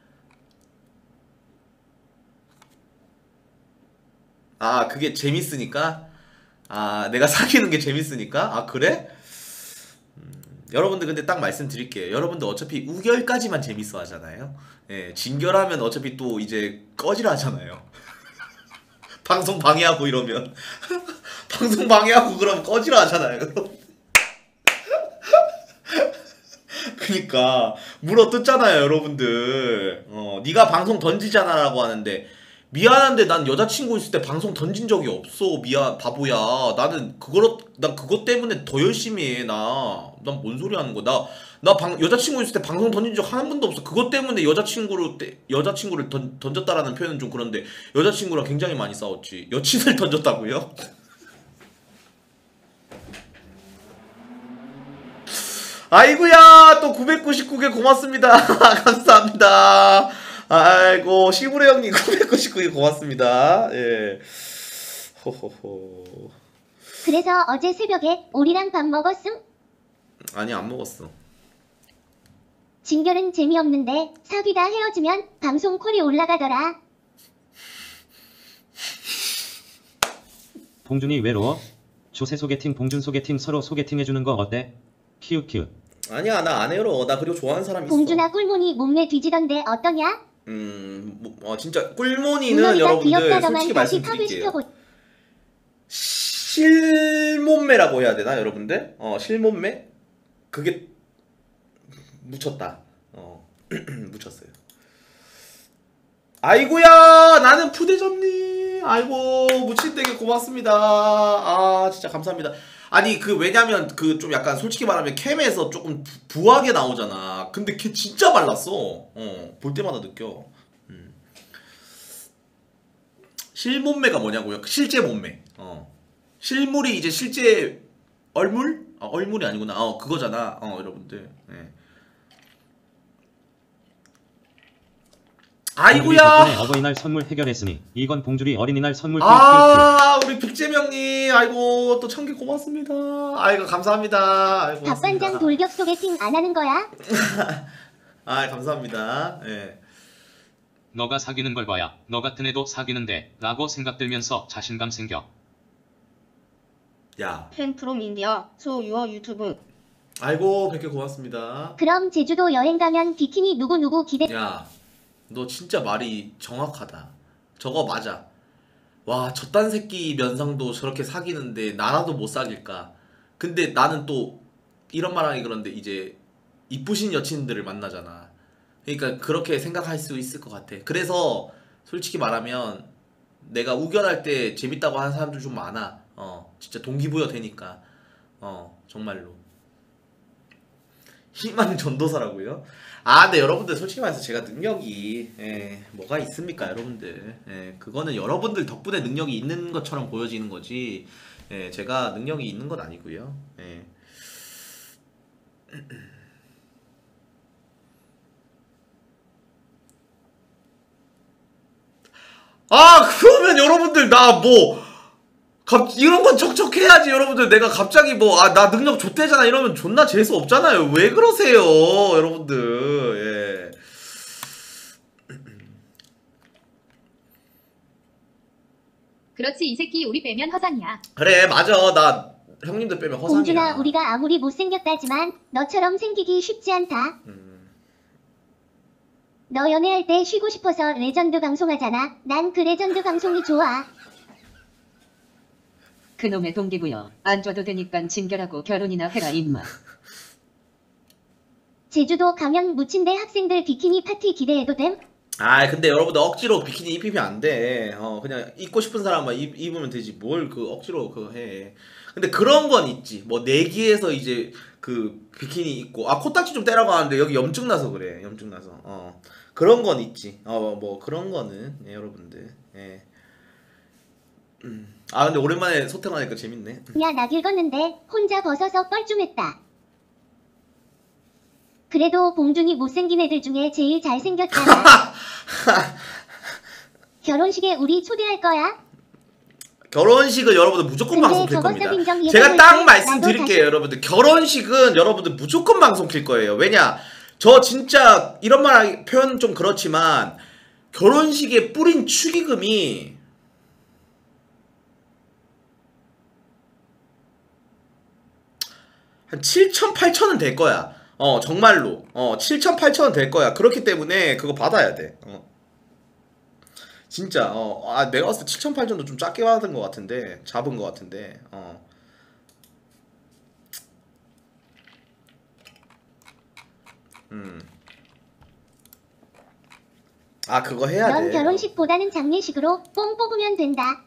아, 그게 재밌으니까? 아, 내가 사귀는 게 재밌으니까? 아, 그래? 여러분들 근데 딱 말씀드릴게요. 여러분들 어차피 우결까지만 재밌어 하잖아요. 예, 진결하면 어차피 또 이제 꺼지라 하잖아요. 방송 방해하고 이러면. 방송 방해하고 그러면 꺼지라 하잖아요. 그니까 물어뜯잖아요, 여러분들. 네가 방송 던지잖아라고 하는데 미안한데 난 여자친구 있을 때 방송 던진 적이 없어. 미안 바보야. 난 그것 때문에 더 열심히 해. 난 뭔 소리 하는 거야. 여자친구 있을 때 방송 던진 적 한 번도 없어. 그것 때문에 여자친구를 던졌다라는 표현은 좀 그런데 여자친구랑 굉장히 많이 싸웠지. 여친을 던졌다고요? 아이고야, 또 999개 고맙습니다. 감사합니다. 아이고, 시부레 형님 999개 고맙습니다. 예. 호호호. 그래서 어제 새벽에 오리랑 밥 먹었음? 아니, 안 먹었어. 진결은 재미없는데 사귀다 헤어지면 방송 콜이 올라가더라. 봉준이 외로워? 조세 소개팅 봉준 소개팅 서로 소개팅해주는 거 어때? 키읔키읔. 아니야, 나 안 해요. 나 그리고 좋아하는 사람 있어. 봉준아 꿀몬이 몸매 뒤지던데 어떠냐? 진짜 꿀모니는 문어리가 여러분들 귀엽다더만 솔직히 다시 팝을 말씀드릴게요. 시켜보. 실몸매라고 해야 되나, 여러분들? 실몸매? 그게 묻혔다. 묻혔어요. 아이고야, 나는 푸대접니. 아이고, 묻힐 때게 고맙습니다. 아, 진짜 감사합니다. 아니 왜냐면 좀 약간 솔직히 말하면 캠에서 조금 부하게 나오잖아. 근데 걔 진짜 말랐어. 볼 때마다 느껴. 실몸매가 뭐냐고요? 실제 몸매. 실물이 이제 실제 얼물? 얼물이 아니구나. 그거잖아. 여러분들. 네. 봉준이 아이고야. 덕분에 어버이날 선물 해결했으니 이건 봉준이 어린이날 선물 케이크. 우리 빅재명님, 아이고 또 1000개 고맙습니다. 아이고 감사합니다. 아이고, 밥반장 돌격 소개팅 안 하는 거야? 아 감사합니다. 예. 너가 사귀는 걸 봐야 너 같은 애도 사귀는데 라고 생각 들면서 자신감 생겨. 야. 팬 프롬 인디아 소 유어 유튜브. 아이고 100개 고맙습니다. 그럼 제주도 여행 가면 비키니 누구 기대. 야, 너 진짜 말이 정확하다. 저거 맞아. 와, 저딴 새끼 면상도 저렇게 사귀는데 나라도 못 사귈까. 근데 나는 또 이런 말하기 그런데 이제 이쁘신 여친들을 만나잖아. 그러니까 그렇게 생각할 수 있을 것 같아. 그래서 솔직히 말하면 내가 우결할 때 재밌다고 하는 사람들 좀 많아. 진짜 동기부여 되니까. 정말로. 희망 전도사라고요? 근데 여러분들 솔직히 말해서 제가 능력이 뭐가 있습니까, 여러분들? 그거는 여러분들 덕분에 능력이 있는 것처럼 보여지는 거지. 제가 능력이 있는 건 아니고요. 그러면 여러분들 나 이런 건 척척해야지. 여러분들 내가 갑자기 나 능력 좋대잖아 이러면 존나 재수 없잖아요. 왜 그러세요, 여러분들? 그렇지 이 새끼 우리 빼면 허상이야. 그래 맞아. 나 형님들 빼면 허상이야. 봉준아 우리가 아무리 못생겼다지만 너처럼 생기기 쉽지 않다. 너 연애할 때 쉬고 싶어서 레전드 방송하잖아. 난 그 레전드 방송이 좋아. 그놈의 동기부여 안 줘도 되니까 진결하고 결혼이나 해라 임마. 제주도 가면 묻힌대 학생들 비키니 파티 기대해도 됨? 근데 여러분들 억지로 비키니 입히면 안 돼. 그냥 입고 싶은 사람만 입으면 되지. 뭘 억지로 해. 근데 그런 건 있지. 내기에서 이제 비키니 입고 코딱지 좀 떼라고 하는데 여기 염증 나서 그래. 염증 나서. 그런 건 있지. 그런 거는 여러분들. 근데 오랜만에 소통하니까 재밌네. 야, 나 긁었는데 혼자 벗어서 뻘쭘했다. 그래도 봉준이 못생긴 애들 중에 제일 잘생겼잖아. 결혼식에 우리 초대할 거야? 결혼식은 여러분들 무조건 근데 방송 킬 저거 겁니다. 서빙정 제가 예상할 딱 때 말씀드릴게요, 나도 여러분들. 결혼식은 여러분들 무조건 방송 킬 거예요. 왜냐? 저 진짜 이런 말 표현 좀 그렇지만 결혼식에 뿌린 축의금이 한 7천, 8천은 될 거야. 정말로. 7천, 8천은 될 거야. 그렇기 때문에 그거 받아야 돼. 진짜 내가 봤을 때 7천, 8천도 좀 작게 받은 것 같은데, 잡은 것 같은데. 그거 해야 돼. 넌 결혼식보다는 장례식으로 뽕 뽑으면 된다.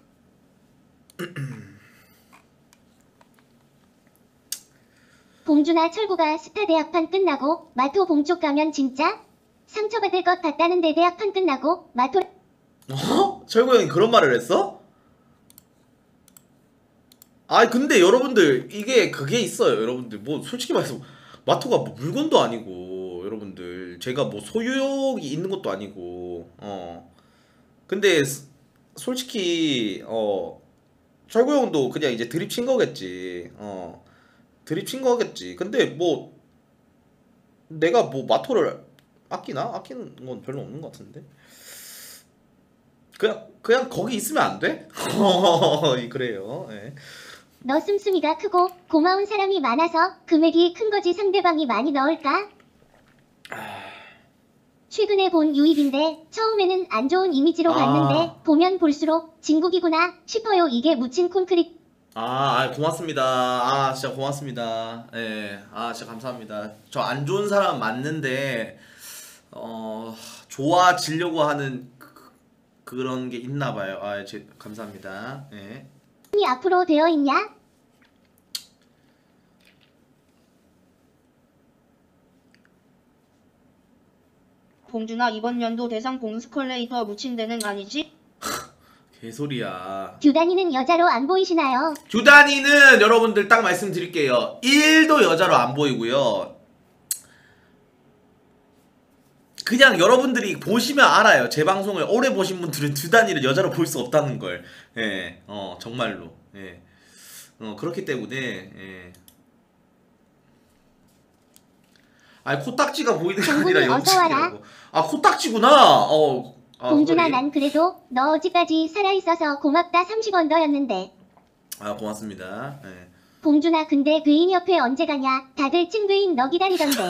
봉준아, 철구가 스타 대학판 끝나고 마토 봉쪽 가면 진짜 상처받을 것 같다는데 대학판 끝나고 마토 철구 형이 그런 말을 했어? 근데 여러분들 이게 그게 있어요. 여러분들 뭐 솔직히 말해서 마토가 뭐 물건도 아니고, 여러분들 제가 뭐 소유욕이 있는 것도 아니고, 근데 솔직히 철구 형도 그냥 이제 드립 친 거겠지. 드립 친 거겠지. 근데 뭐 내가 뭐 마토를 아끼나? 아끼는 건 별로 없는 것 같은데. 그냥 거기 있으면 안 돼? 그래요. 네. 너 씀씀이가 크고 고마운 사람이 많아서 금액이 큰 거지 상대방이 많이 넣을까? 최근에 본 유입인데 처음에는 안 좋은 이미지로 봤는데 보면 볼수록 진국이구나 싶어요. 이게 묻힌 콘크리트. 고맙습니다. 진짜 고맙습니다. 예. 진짜 감사합니다. 저 안 좋은 사람 맞는데 좋아지려고 하는 그런 게 있나 봐요. 감사합니다. 예. 이 앞으로 되어 있냐? 봉준아, 이번 연도 대상 봉스컬레이터 묻힌 데는 아니지? 개소리야. 듀다니는 여자로 안 보이시나요? 듀다니는 여러분들 딱 말씀드릴게요. 1도 여자로 안 보이고요. 그냥 여러분들이 보시면 알아요. 제 방송을 오래 보신 분들은 듀다니를 여자로 볼 수 없다는 걸. 예. 정말로. 예. 그렇기 때문에 예. 코딱지가 보이는 게 아니라 정국이 어서 와라. 염색이라고. 코딱지구나. 봉준아, 소리. 난 그래도 너 어제까지 살아있어서 고맙다. 30원 더였는데. 고맙습니다. 예. 봉준아, 근데 괴인 옆에 언제 가냐? 다들 찐괴인 너 기다리던데.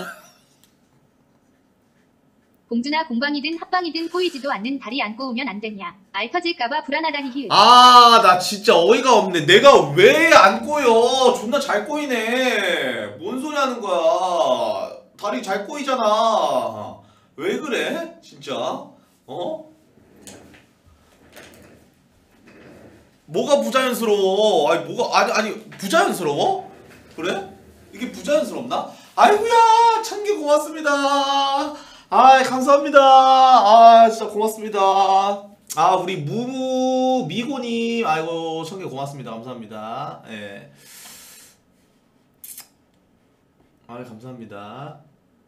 봉준아, 공방이든 합방이든 꼬이지도 않는 다리 안고 오면 안 되냐. 알 터질까봐 불안하다니 히읗. 나 진짜 어이가 없네. 내가 왜 안 꼬여? 존나 잘 꼬이네. 뭔 소리 하는 거야. 다리 잘 꼬이잖아. 왜 그래? 진짜? 뭐가 부자연스러워? 아니 부자연스러워? 그래? 이게 부자연스럽나? 아이고야, 1000개 고맙습니다. 감사합니다. 진짜 고맙습니다. 우리 미고님, 아이고 1000개 고맙습니다. 감사합니다. 예. 감사합니다.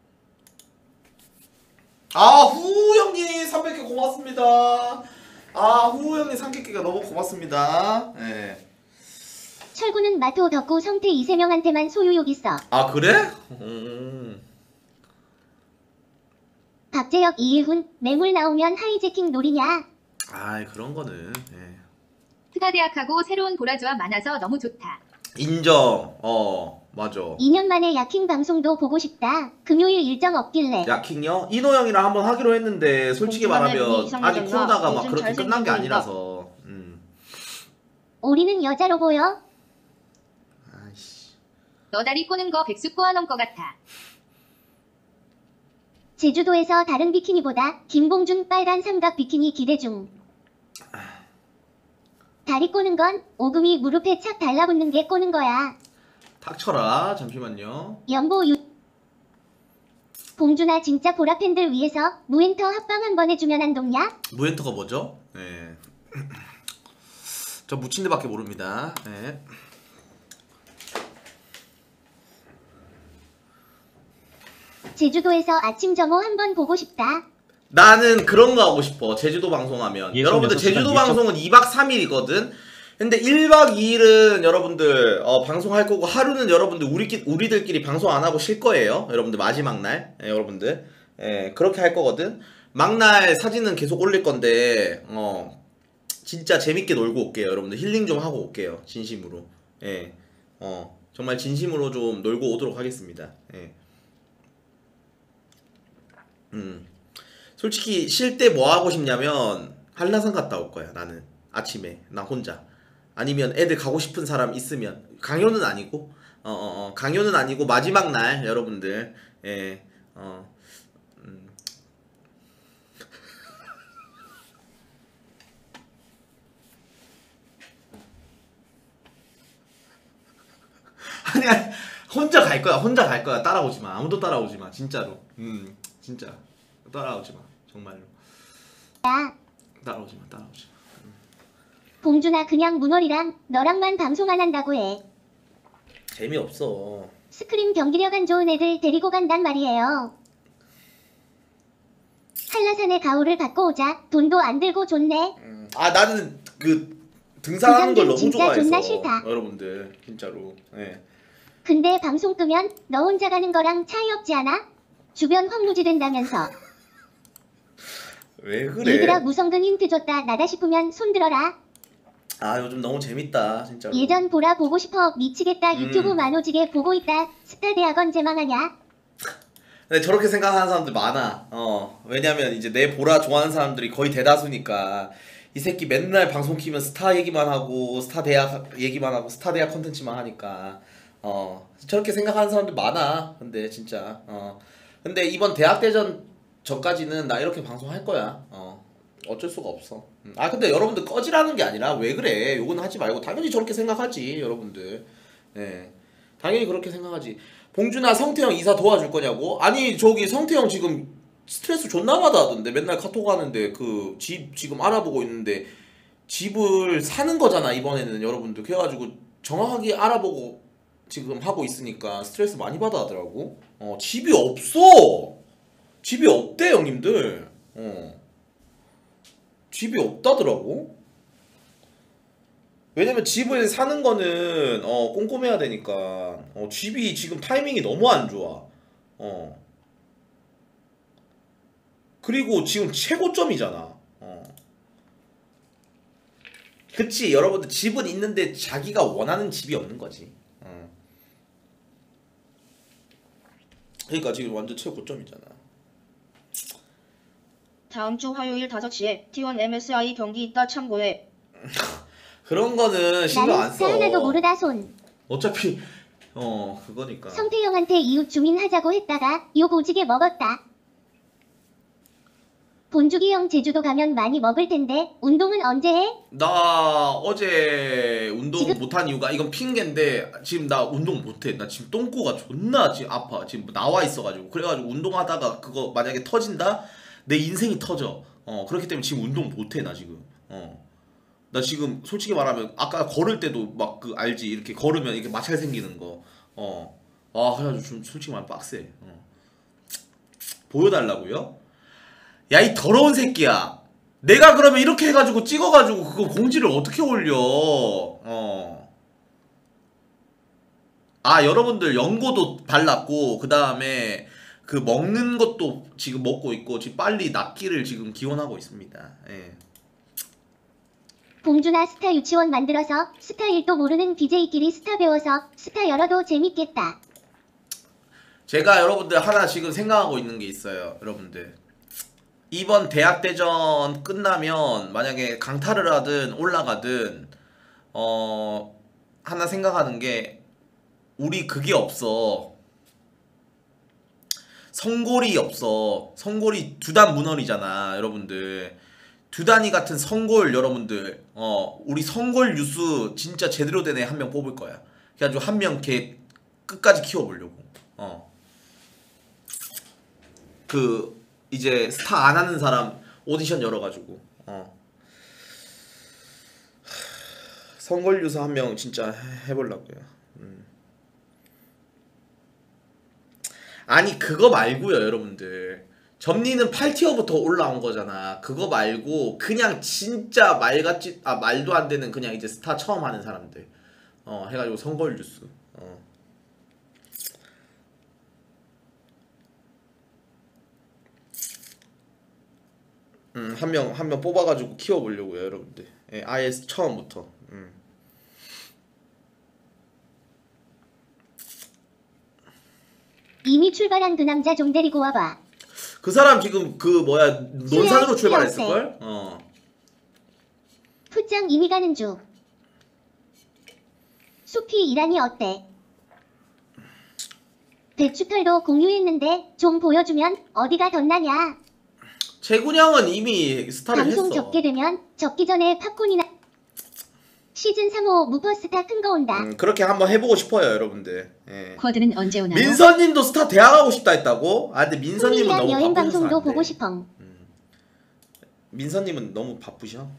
후우 형님 300개 고맙습니다. 후우 형님 300개가 너무 고맙습니다. 예. 철구는 마토, 덕구, 성태 이 세 명한테만 소유욕 있어. 그래? 박재혁, 이일훈, 매물 나오면 하이제킹 노리냐? 그런 거는 예. 스타대학하고 새로운 보라주와 많아서 너무 좋다. 인정. 맞아. 2년 만에 야킹 방송도 보고 싶다. 금요일 일정 없길래. 야킹요? 이노 형이랑 한번 하기로 했는데 솔직히 말하면 아직 코로나가 막 그렇게 끝난 게 아니라서. 오리는 여자로 보여? 너 다리 꼬는 거 백수 꼬아놓은 거 같아. 제주도에서 다른 비키니보다 김봉준 빨간 삼각 비키니 기대 중. 다리 꼬는 건 오금이 무릎에 착 달라붙는 게 꼬는 거야. 닥쳐라. 잠시만요. 연보 유. 봉준아, 진짜 보라 팬들 위해서 무엔터 합방 한번 해주면 안 돕냐? 무엔터가 뭐죠? 네. 저 묻힌 데밖에 모릅니다. 네. 제주도에서 아침 점호 한번 보고 싶다. 나는 그런 거 하고 싶어. 제주도 방송하면. 예, 여러분들 26시간 제주도 일정- 방송은 2박 3일이거든. 근데 1박 2일은 여러분들 방송할 거고 하루는 여러분들 우리들끼리 방송 안 하고 쉴 거예요. 여러분들 마지막 날. 예, 여러분들. 예, 그렇게 할 거거든. 막날 사진은 계속 올릴 건데 진짜 재밌게 놀고 올게요. 여러분들 힐링 좀 하고 올게요. 진심으로. 예. 정말 진심으로 좀 놀고 오도록 하겠습니다. 예. 솔직히 쉴 때 뭐 하고 싶냐면 한라산 갔다 올 거야. 나는 아침에 나 혼자. 아니면 애들 가고 싶은 사람 있으면 강요는 아니고 강요는 아니고 마지막 날 여러분들 예. 아니 혼자 갈 거야. 혼자 갈 거야. 따라오지 마. 아무도 따라오지 마. 진짜로. 진짜 따라오지 마. 정말로. 야, 따라오지 마. 따라오지 마. 봉준아 그냥 문월이랑 너랑만 방송 안 한다고 해. 재미없어. 스크림 경기력 안 좋은 애들 데리고 간단 말이에요. 한라산에 가오를 갖고 오자. 돈도 안 들고 좋네. 아 나는 그 등산하는 걸 그 너무 진짜 좋아해서 존나 싫다. 여러분들 진짜로. 예. 근데 방송 끄면 너 혼자 가는 거랑 차이 없지 않아? 주변 황무지 된다면서. 왜 그래? 얘들아 무성근 힌트 줬다. 나다 싶으면 손 들어라. 아 요즘 너무 재밌다 진짜로. 예전 보라 보고 싶어. 미치겠다. 유튜브 만오지게 보고 있다. 스타 대학원 제망하냐? 근데 저렇게 생각하는 사람들 많아. 왜냐면 이제 내 보라 좋아하는 사람들이 거의 대다수니까 이 새끼 맨날 방송 키면 스타 얘기만 하고 스타 대학 얘기만 하고 스타 대학 컨텐츠만 하니까 저렇게 생각하는 사람들 많아. 근데 진짜 근데 이번 대학대전 전까지는 나 이렇게 방송할 거야. 어쩔 수가 없어. 아 근데 여러분들 꺼지라는 게 아니라 왜 그래? 요건 하지 말고 당연히 저렇게 생각하지 여러분들. 네, 당연히 그렇게 생각하지. 봉준아 성태형 이사 도와줄 거냐고? 아니 저기 성태형 지금 스트레스 존나 받아 하던데. 맨날 카톡 하는데 그 집 지금 알아보고 있는데 집을 사는 거잖아 이번에는 여러분들. 그래가지고 정확하게 알아보고 지금 하고 있으니까 스트레스 많이 받아 하더라고. 집이 없어. 집이 없대 형님들. 집이 없다더라고. 왜냐면 집을 사는 거는 꼼꼼해야 되니까. 집이 지금 타이밍이 너무 안 좋아. 그리고 지금 최고점이잖아. 그치 여러분들 집은 있는데 자기가 원하는 집이 없는 거지. 그러니까 지금 완전 최고점이잖아. 다음 주 화요일 5시에 T1 MSI 경기 있다 참고해. 그런 거는 신경 나는 안 스타 써. 하나도 모르다 손. 어차피 그거니까. 성태형한테 이웃 주민 하자고 했다가 욕 오지게 먹었다. 본주기 형 제주도 가면 많이 먹을 텐데 운동은 언제 해? 나 어제 운동 지금- 못한 이유가 이건 핑계인데 지금 나 운동 못해. 나 지금 똥꼬가 존나 지금 아파. 지금 나와 있어가지고. 그래가지고 운동하다가 그거 만약에 터진다? 내 인생이 터져. 그렇기 때문에 지금 운동 못해 나 지금. 나 지금 솔직히 말하면 아까 걸을 때도 막 그 알지 이렇게 걸으면 이렇게 마찰 생기는 거. 그래가지고 좀 솔직히 말하면 빡세. 보여달라고요? 야 이 더러운 새끼야. 내가 그러면 이렇게 해가지고 찍어가지고 그거 공지를 어떻게 올려? 여러분들 연고도 발랐고 그 다음에 그 먹는 것도 지금 먹고 있고 지금 빨리 낫기를 지금 기원하고 있습니다. 예. 봉준아 스타 유치원 만들어서 스타 일도 모르는 BJ끼리 스타 배워서 스타 열어도 재밌겠다. 제가 여러분들 하나 지금 생각하고 있는 게 있어요. 여러분들 이번 대학대전 끝나면 만약에 강타를 하든 올라가든 하나 생각하는 게 우리 그게 없어. 성골이 없어. 성골이 두단 문헌이잖아 여러분들. 두단이 같은 성골 여러분들 우리 성골 뉴스 진짜 제대로 된 애 한 명 뽑을 거야. 그래가지고 한 명 걔 끝까지 키워보려고. 그 이제 스타 안 하는 사람 오디션 열어가지고 성골 뉴스 한 명 진짜 해보려고요. 아니 그거 말고요 여러분들. 점리는 8티어부터 올라온 거잖아. 그거 말고 그냥 진짜 말같지 말도 안 되는 그냥 이제 스타 처음 하는 사람들 해가지고 선거일 뉴스. 한 명 뽑아가지고 키워보려고요 여러분들. 예, 아예 처음부터. 이미 출발한 그 남자 좀 데리고 와봐. 그 사람 지금 그 뭐야 논산으로 출발했을걸? 푸짱 이미 가는 중. 수피 이란이 어때? 배추털도 공유했는데 좀 보여주면 어디가 덧나냐. 최군형은 이미 스타를 방송 했어. 접게 되면 접기 전에 팝콘이나 시즌 3호 무퍼스타 큰 거 온다. 그렇게 한번 해보고 싶어요 여러분들. 예. 쿼드는 언제 오나요? 민서님도 스타 대학하고 싶다 했다고? 아 근데 민서님은 흥민이랑 너무 여행 바쁘셔서 방송도 안 돼. 보고 싶어. 민서님은 너무 바쁘셔.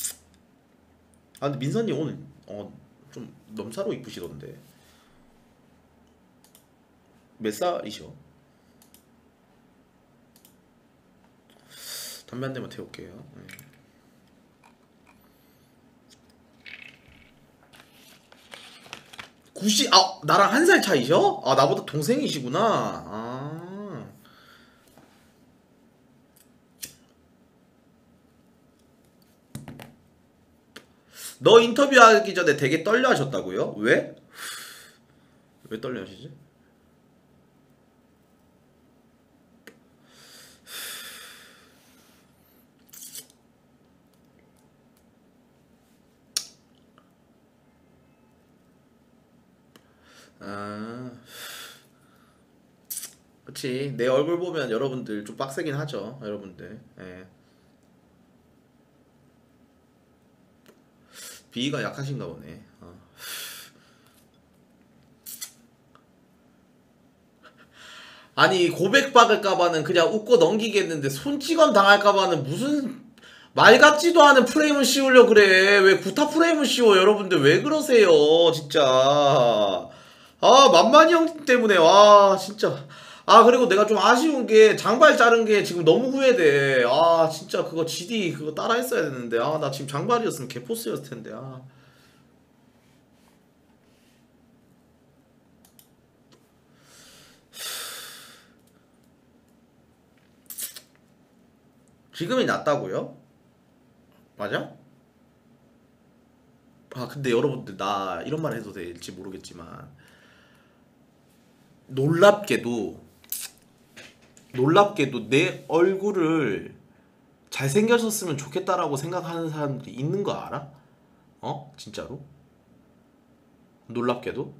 아 근데 민서님 오늘 좀 넘사로 이쁘시던데. 몇 살이셔? 담배 한 대만 태울게요. 네. 나랑 1살 차이셔? 아 나보다 동생이시구나. 아. 너 인터뷰하기 전에 되게 떨려 하셨다고요? 왜? 왜 떨려 하시지? 아, 그치. 내 얼굴 보면 여러분들 좀 빡세긴 하죠, 여러분들. 예. 비위가 약하신가 보네. 아니 고백 박을까봐는 그냥 웃고 넘기겠는데 손찌검 당할까봐는 무슨 말 같지도 않은 프레임을 씌우려 그래. 왜 구타 프레임을 씌워 여러분들. 왜 그러세요 진짜. 아 만만이 형 때문에 와 진짜. 아 그리고 내가 좀 아쉬운 게 장발 자른 게 지금 너무 후회돼. 아 진짜 그거 GD 그거 따라 했어야 되는데. 아 나 지금 장발이었으면 개포스였을 텐데. 아 지금이 낫다고요? 맞아? 아 근데 여러분들 나 이런 말 해도 될지 모르겠지만 놀랍게도 내 얼굴을 잘생겨졌으면 좋겠다라고 생각하는 사람들이 있는 거 알아? 진짜로? 놀랍게도?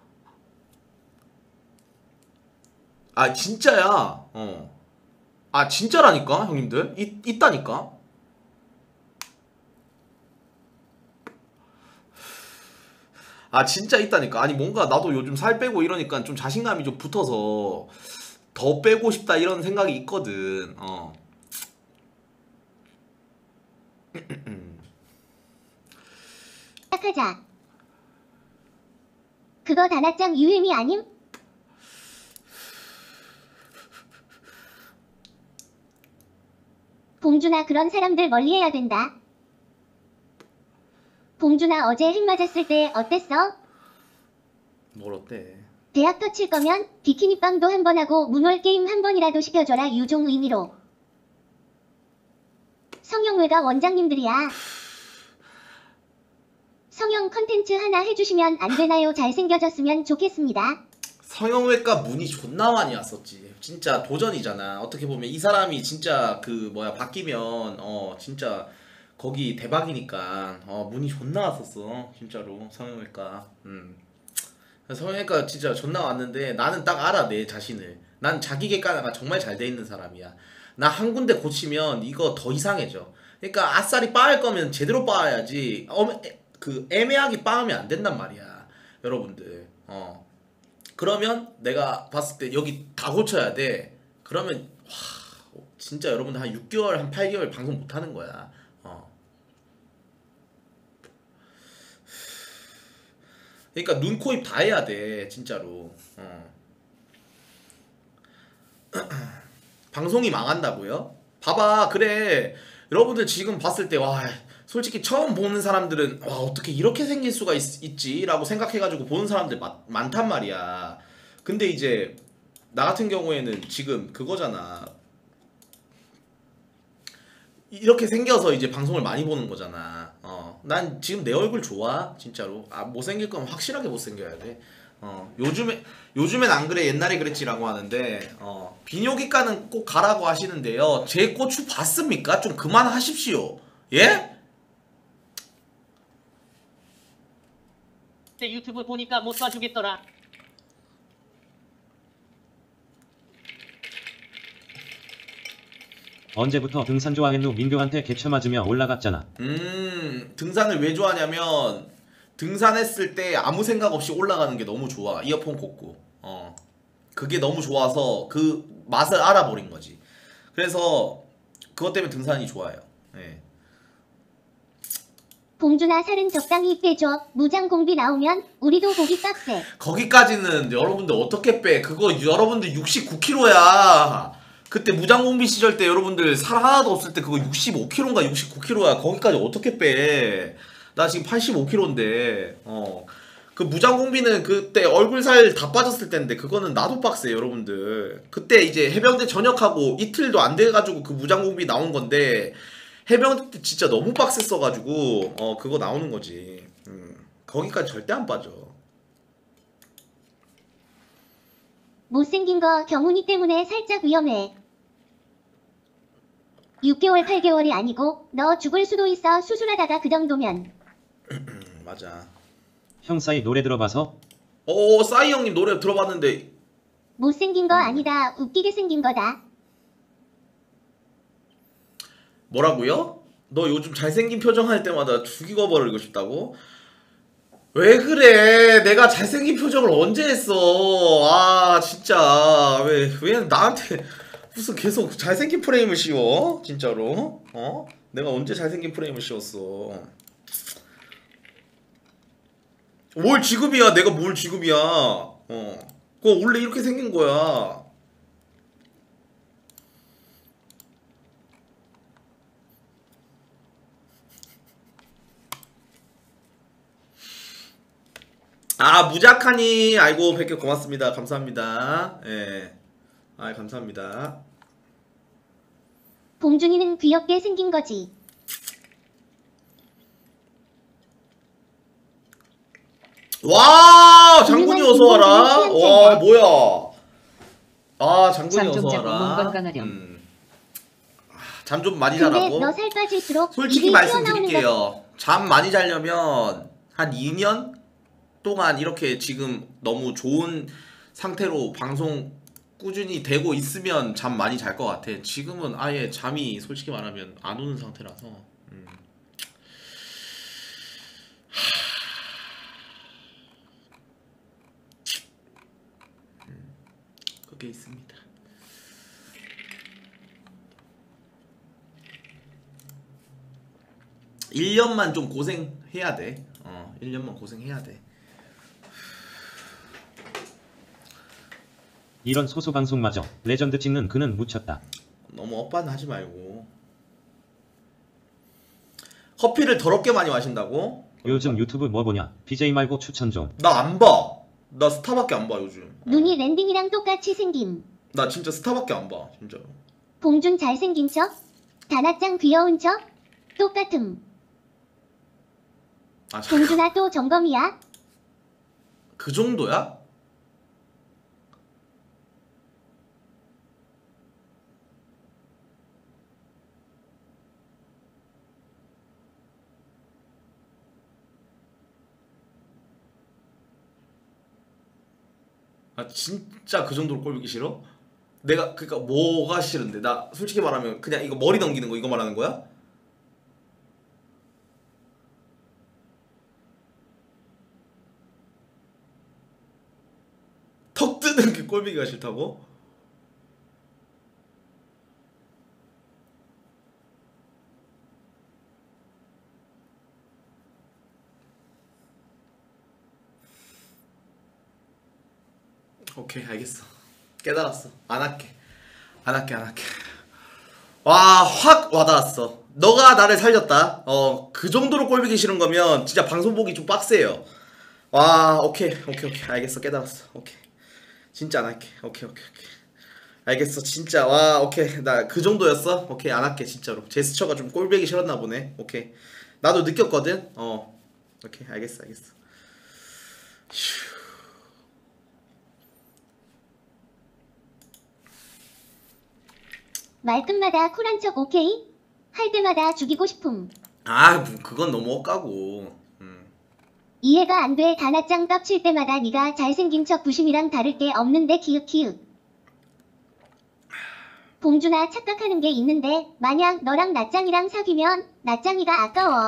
아 진짜야. 아 진짜라니까 형님들. 있다니까. 아 진짜 있다니까. 아니 뭔가 나도 요즘 살 빼고 이러니까 좀 자신감이 좀 붙어서 더 빼고 싶다 이런 생각이 있거든. 시작하자. 그거 단아짱 유행이 아님? 봉준아 그런 사람들 멀리해야 된다. 봉준아 어제 핵 맞았을 때 어땠어? 뭘 어때? 대학 터칠 거면 비키니빵도 한 번 하고 문월 게임 한 번이라도 시켜줘라. 유종 의미로. 성형외가 원장님들이야. 성형 컨텐츠 하나 해주시면 안 되나요? 잘생겨졌으면 좋겠습니다. 성형외과 문의 존나 많이 왔었지. 진짜 도전이잖아. 어떻게 보면 이 사람이 진짜 그 뭐야 바뀌면 진짜 거기 대박이니까 문의 존나 왔었어. 진짜로 성형외과. 성형외과 진짜 존나 왔는데 나는 딱 알아 내 자신을. 난 자기 객관화가 정말 잘 돼 있는 사람이야. 나 한 군데 고치면 이거 더 이상해져. 그러니까 아싸리 빠을 거면 제대로 빠야지. 그 애매하게 빠으면 안 된단 말이야 여러분들. 그러면 내가 봤을 때 여기 다 고쳐야 돼. 그러면 와 진짜 여러분들 한 6개월 한 8개월 방송 못 하는 거야. 그러니까 눈, 코, 입 다 해야 돼 진짜로. 방송이 망한다고요? 봐봐, 그래. 여러분들 지금 봤을 때 와, 솔직히 처음 보는 사람들은 와, 어떻게 이렇게 생길 수가 있지라고 생각해가지고 보는 사람들 많단 말이야. 근데 이제 나 같은 경우에는 지금 그거잖아. 이렇게 생겨서 이제 방송을 많이 보는 거잖아. 난 지금 내 얼굴 좋아, 진짜로. 못생길 거면 확실하게 못생겨야 돼. 요즘엔 안 그래, 옛날에 그랬지라고 하는데, 비뇨기과는 꼭 가라고 하시는데요. 제 고추 봤습니까? 좀 그만하십시오. 예? 내 유튜브 보니까 못 봐주겠더라. 언제부터 등산 좋아했노? 민규한테 개쳐 맞으며 올라갔잖아. 등산을 왜 좋아하냐면 등산했을 때 아무 생각 없이 올라가는 게 너무 좋아. 이어폰 꽂고. 그게 너무 좋아서 그 맛을 알아버린 거지. 그래서 그것 때문에 등산이 좋아요. 예. 봉준아 살은 적당히 빼줘. 무장공비 나오면 우리도 보기 빡세. 거기까지는 여러분들 어떻게 빼? 그거 여러분들 69kg야. 그때 무장공비 시절 때 여러분들 살 하나도 없을 때 그거 65kg인가 69kg야. 거기까지 어떻게 빼? 나 지금 85kg인데. 그 무장공비는 그때 얼굴 살 다 빠졌을 때인데 그거는 나도 빡세, 여러분들. 그때 이제 해병대 전역하고 이틀도 안 돼가지고 그 무장공비 나온 건데 해병대 때 진짜 너무 빡셌어가지고 그거 나오는 거지. 거기까지 절대 안 빠져. 못생긴 거 경훈이 때문에 살짝 위험해. 6개월 8개월이 아니고 너 죽을 수도 있어. 수술하다가 그 정도면. 맞아. 형 사이 노래 들어봐서? 싸이 형님 노래 들어봤는데 못생긴 거 아니다. 웃기게 생긴 거다. 뭐라고요? 너 요즘 잘생긴 표정 할 때마다 죽이고 버리고 싶다고? 왜 그래? 내가 잘생긴 표정을 언제 했어? 진짜 왜 나한테 무슨 계속 잘생긴 프레임을 씌워? 진짜로? 내가 언제 잘생긴 프레임을 씌웠어? 뭘 지금이야? 내가 뭘 지금이야? 그거 원래 이렇게 생긴 거야. 무작하니 아이고 100개 고맙습니다. 감사합니다. 예. 감사합니다. 봉준이는 귀엽게 생긴 거지. 와, 장군이 어서 와라. 와, 뭐야? 장군이 어서 와라. 잠 좀 많이 근데 자라고. 너 살 빠질수록 솔직히 입이 말씀드릴게요. 잠 많이 자려면 한 2년 동안 이렇게 지금 너무 좋은 상태로 방송 꾸준히 되고 있으면 잠 많이 잘 것 같아. 지금은 아예 잠이 솔직히 말하면 안 오는 상태라서. 그게 있습니다. 1년만 좀 고생해야 돼. 1년만 고생해야 돼. 이런 소소방송마저 레전드 찍는 그는 묻혔다. 너무 엇반 하지 말고. 커피를 더럽게 많이 마신다고? 요즘 유튜브 뭐 보냐? BJ 말고 추천 좀. 나 안 봐. 나 스타밖에 안 봐 요즘. 눈이 랜딩이랑 똑같이 생김. 나 진짜 스타밖에 안 봐, 진짜로. 봉준 잘생긴 척? 다나짱 귀여운 척? 똑같음. 봉준아 또 점검이야? 그 정도야? 진짜 그 정도로 꼴보기 싫어? 내가 그니까 뭐가 싫은데? 나 솔직히 말하면 그냥 이거 머리 넘기는 거 이거 말하는 거야? 턱 뜨는 게 꼴보기가 싫다고? 오케이, 알겠어. 깨달았어. 안 할게. 안 할게. 와, 확 와닿았어. 너가 나를 살렸다. 그 정도로 꼴보기 싫은 거면 진짜 방송 보기 좀 빡세요. 와, 오케이. 알겠어. 깨달았어. 오케이. 진짜 안 할게. 오케이. 알겠어. 진짜. 와, 오케이. 나 그 정도였어? 오케이. 안 할게. 진짜로. 제스처가 좀 꼴보기 싫었나 보네. 오케이. 나도 느꼈거든. 오케이. 알겠어. 휴. 말끝마다 쿨한 척 오케이? 할 때마다 죽이고 싶음. 아, 그건 너무 억까고. 이해가 안 돼. 다나짱 깝칠 때마다 네가 잘생긴 척 부심이랑 다를 게 없는데 키읔. 봉준아 착각하는 게 있는데 만약 너랑 나짱이랑 사귀면 나짱이가 아까워.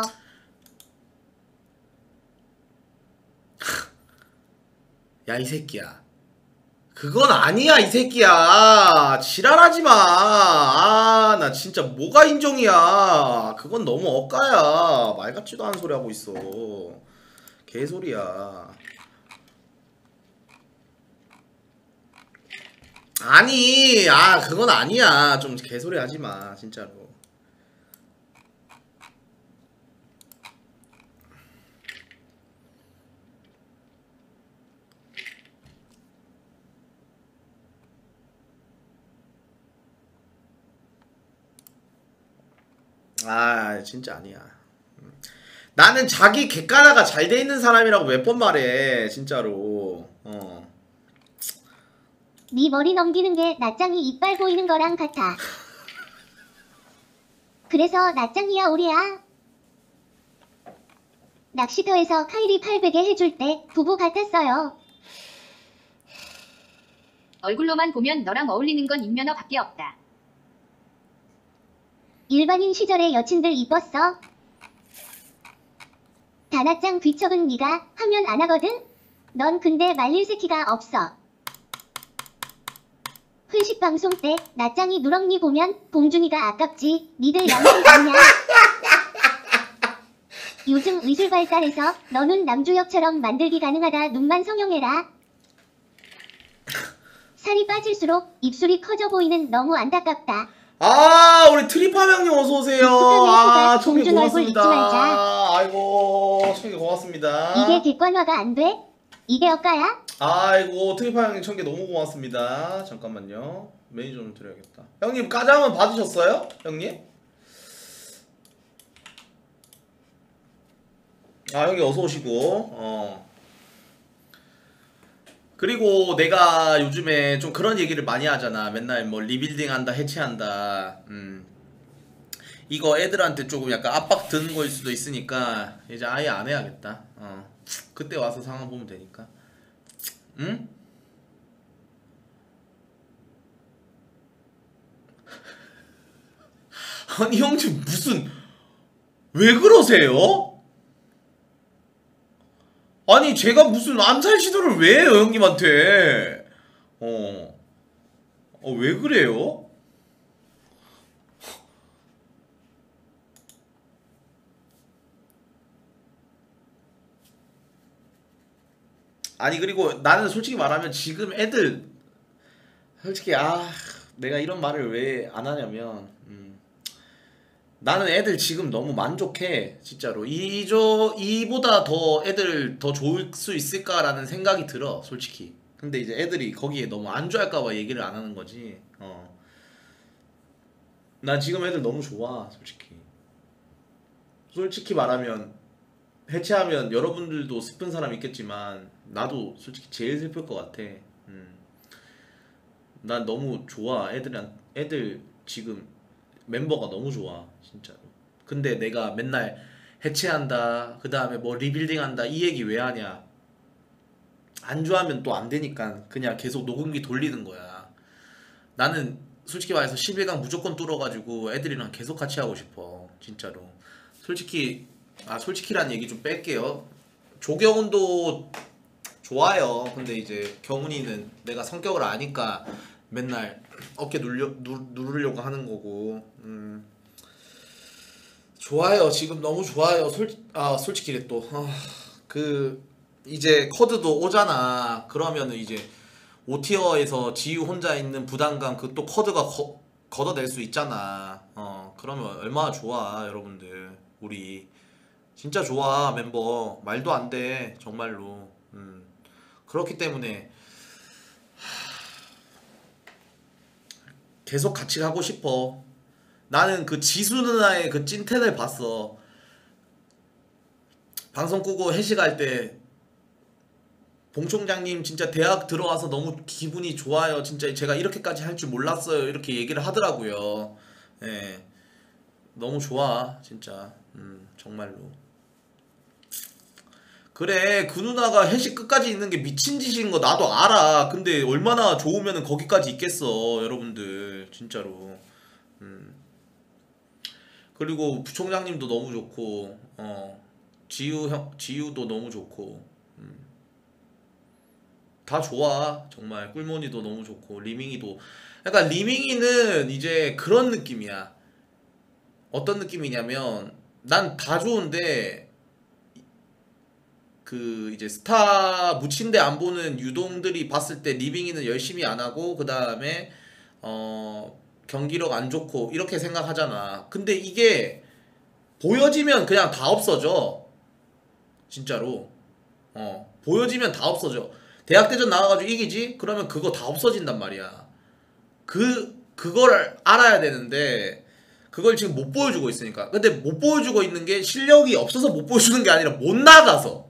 야, 이 새끼야. 그건 아니야, 이 새끼야. 지랄하지 마. 아, 나 진짜 뭐가 인정이야. 그건 너무 억까야. 말 같지도 않은 소리 하고 있어. 개소리야. 아니, 그건 아니야. 좀 개소리 하지 마, 진짜로. 진짜 아니야. 나는 자기 객관화가 잘 돼 있는 사람이라고 몇 번 말해, 진짜로. 네 머리 넘기는 게 나짱이 이빨 보이는 거랑 같아. 그래서 나짱이야 오리야. 낚시터에서 카이리 800에 해줄 때 부부 같았어요. 얼굴로만 보면 너랑 어울리는 건 인면허밖에 없다. 일반인 시절에 여친들 이뻤어? 다나짱 귀척은 네가 하면 안 하거든? 넌 근데 말릴 새끼가 없어. 회식 방송 때 나짱이 누렁니 보면 봉준이가 아깝지. 니들 양심 아니야. 요즘 의술 발달해서 너는 남주혁처럼 만들기 가능하다. 눈만 성형해라. 살이 빠질수록 입술이 커져 보이는 너무 안타깝다. 우리 트리팜 형님 어서오세요. 청개 고맙습니다. 아이고, 청개 고맙습니다. 이게 객관화가 안 돼? 이게 억가야? 아이고, 트리팜 형님 청개 너무 고맙습니다. 잠깐만요. 매니저 좀 드려야겠다. 형님, 까장은 받으셨어요? 형님? 형님 어서오시고. 그리고 내가 요즘에 좀 그런 얘기를 많이 하잖아. 맨날 뭐 리빌딩 한다, 해체한다. 이거 애들한테 조금 약간 압박 드는 거일 수도 있으니까 이제 아예 안 해야겠다. 그때 와서 상황 보면 되니까. 응? 아니 형님 무슨 왜 그러세요? 아니 제가 무슨 암살 시도를 왜 해요 형님한테? 왜 그래요? 아니 그리고 나는 솔직히 말하면 지금 애들 솔직히 내가 이런 말을 왜 안 하냐면 나는 애들 지금 너무 만족해 진짜로. 이보다 더 애들 더 좋을 수 있을까라는 생각이 들어 솔직히. 근데 이제 애들이 거기에 너무 안좋아할까봐 얘기를 안 하는 거지. 나 지금 애들 너무 좋아 솔직히. 솔직히 말하면 해체하면 여러분들도 슬픈 사람 있겠지만 나도 솔직히 제일 슬플 것 같아. 난 너무 좋아. 애들 지금 멤버가 너무 좋아 진짜로. 근데 내가 맨날 해체한다 그 다음에 뭐 리빌딩한다 이 얘기 왜 하냐. 안 좋아하면 또 안 되니까 그냥 계속 녹음기 돌리는 거야. 나는 솔직히 말해서 11강 무조건 뚫어가지고 애들이랑 계속 같이 하고 싶어 진짜로. 솔직히 솔직히란 얘기 좀 뺄게요. 조경훈도 좋아요. 근데 이제 경훈이는 내가 성격을 아니까 맨날 어깨 누르려고 하는 거고. 좋아요. 지금 너무 좋아요. 솔직히 또 이제 커드도 오잖아. 그러면은 이제 5티어에서 지유 혼자 있는 부담감 그 또 커드가 걷어낼 수 있잖아. 그러면 얼마나 좋아 여러분들. 우리 진짜 좋아 멤버. 말도 안 돼 정말로. 그렇기 때문에 계속 같이 가고 싶어. 나는 그 지수 누나의 그 찐텐을 봤어. 방송 끄고 회식할 때 봉 총장님 진짜 대학 들어와서 너무 기분이 좋아요. 진짜 제가 이렇게까지 할 줄 몰랐어요. 이렇게 얘기를 하더라고요. 예, 너무 좋아 진짜. 정말로. 그래 그 누나가 회식 끝까지 있는 게 미친 짓인 거 나도 알아. 근데 얼마나 좋으면 거기까지 있겠어 여러분들 진짜로. 그리고 부총장님도 너무 좋고 지유도 너무 좋고 다 좋아 정말. 꿀모니도 너무 좋고 리밍이도. 약간 리밍이는 이제 그런 느낌이야. 어떤 느낌이냐면 난 다 좋은데 그 이제 스타 묻힌데 안 보는 유동들이 봤을 때 리빙이는 열심히 안 하고 그 다음에 경기력 안 좋고 이렇게 생각하잖아. 근데 이게 보여지면 그냥 다 없어져 진짜로. 보여지면 다 없어져. 대학대전 나와가지고 이기지? 그러면 그거 다 없어진단 말이야. 그걸 알아야 되는데 그걸 지금 못 보여주고 있으니까. 근데 못 보여주고 있는 게 실력이 없어서 못 보여주는 게 아니라 못 나가서.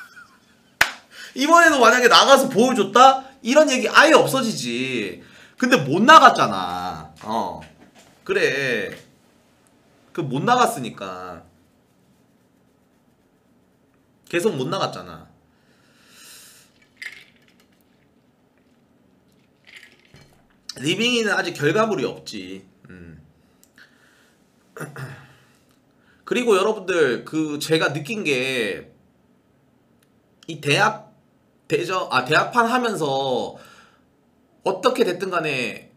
이번에도 만약에 나가서 보여줬다? 이런 얘기 아예 없어지지. 근데 못 나갔잖아. 그래. 그 못 나갔으니까. 계속 못 나갔잖아. 리빙이는 아직 결과물이 없지. 그리고 여러분들 그 제가 느낀 게 이 대학판 하면서 어떻게 됐든 간에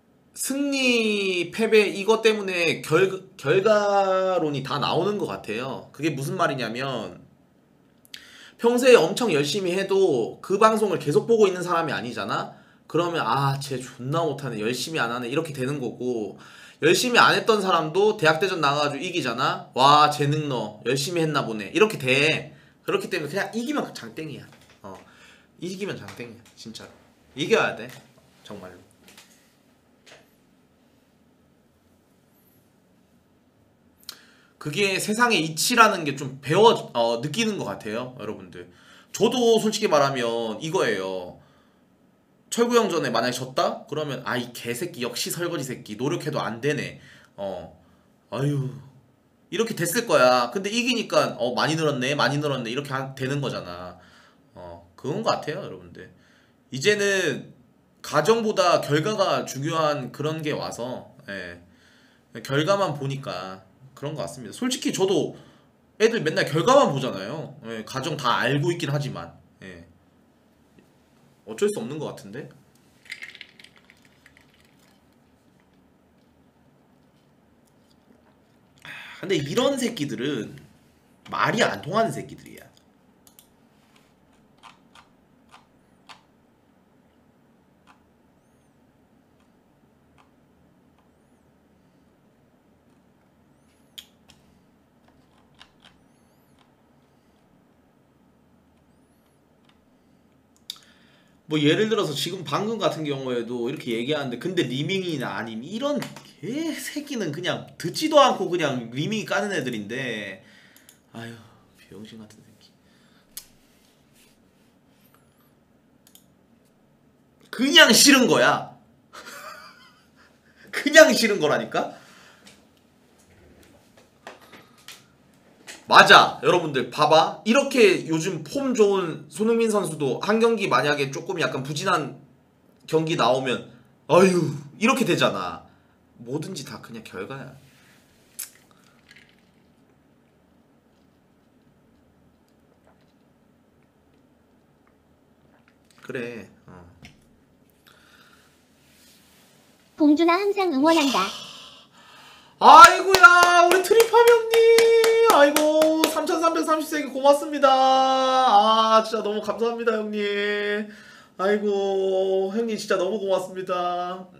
승리 패배 이것 때문에 결과론이 다 나오는 것 같아요. 그게 무슨 말이냐면 평소에 엄청 열심히 해도 그 방송을 계속 보고 있는 사람이 아니잖아. 그러면 아, 쟤 존나 못하네, 열심히 안 하네, 이렇게 되는 거고, 열심히 안 했던 사람도 대학대전 나가가지고 이기잖아. 와, 재능 너 열심히 했나 보네, 이렇게 돼. 그렇기 때문에 그냥 이기면 장땡이야. 이기면 장땡이야 진짜로. 이겨야 돼 정말로. 그게 세상의 이치라는 게 좀 느끼는 것 같아요 여러분들. 저도 솔직히 말하면 이거예요. 철구형 전에 만약에 졌다? 그러면 아, 이 개새끼 역시 설거지 새끼 노력해도 안 되네. 아유 이렇게 됐을 거야. 근데 이기니까 많이 늘었네 이렇게 되는 거잖아. 그건 것 같아요 여러분들. 이제는 가정보다 결과가 중요한 그런 게 와서 결과만 보니까 그런 것 같습니다. 솔직히 저도 애들 맨날 결과만 보잖아요. 가정 다 알고 있긴 하지만 어쩔 수 없는 것 같은데. 근데 이런 새끼들은 말이 안 통하는 새끼들이야. 뭐 예를 들어서 지금 방금 같은 경우에도 이렇게 얘기하는데 근데 리밍이나 아님 이런 개새끼는 그냥 듣지도 않고 그냥 리밍이 까는 애들인데, 아유 병신 같은 새끼. 그냥 싫은 거야. 그냥 싫은 거라니까. 맞아 여러분들 봐봐. 이렇게 요즘 폼 좋은 손흥민 선수도 한 경기 만약에 조금 약간 부진한 경기 나오면 아유 이렇게 되잖아. 뭐든지 다 그냥 결과야. 그래. 봉준아 항상 응원한다. 아이고야 우리 트리팜 형님, 아이고 3330세기 고맙습니다. 아 진짜 너무 감사합니다 형님. 아이고 형님 진짜 너무 고맙습니다.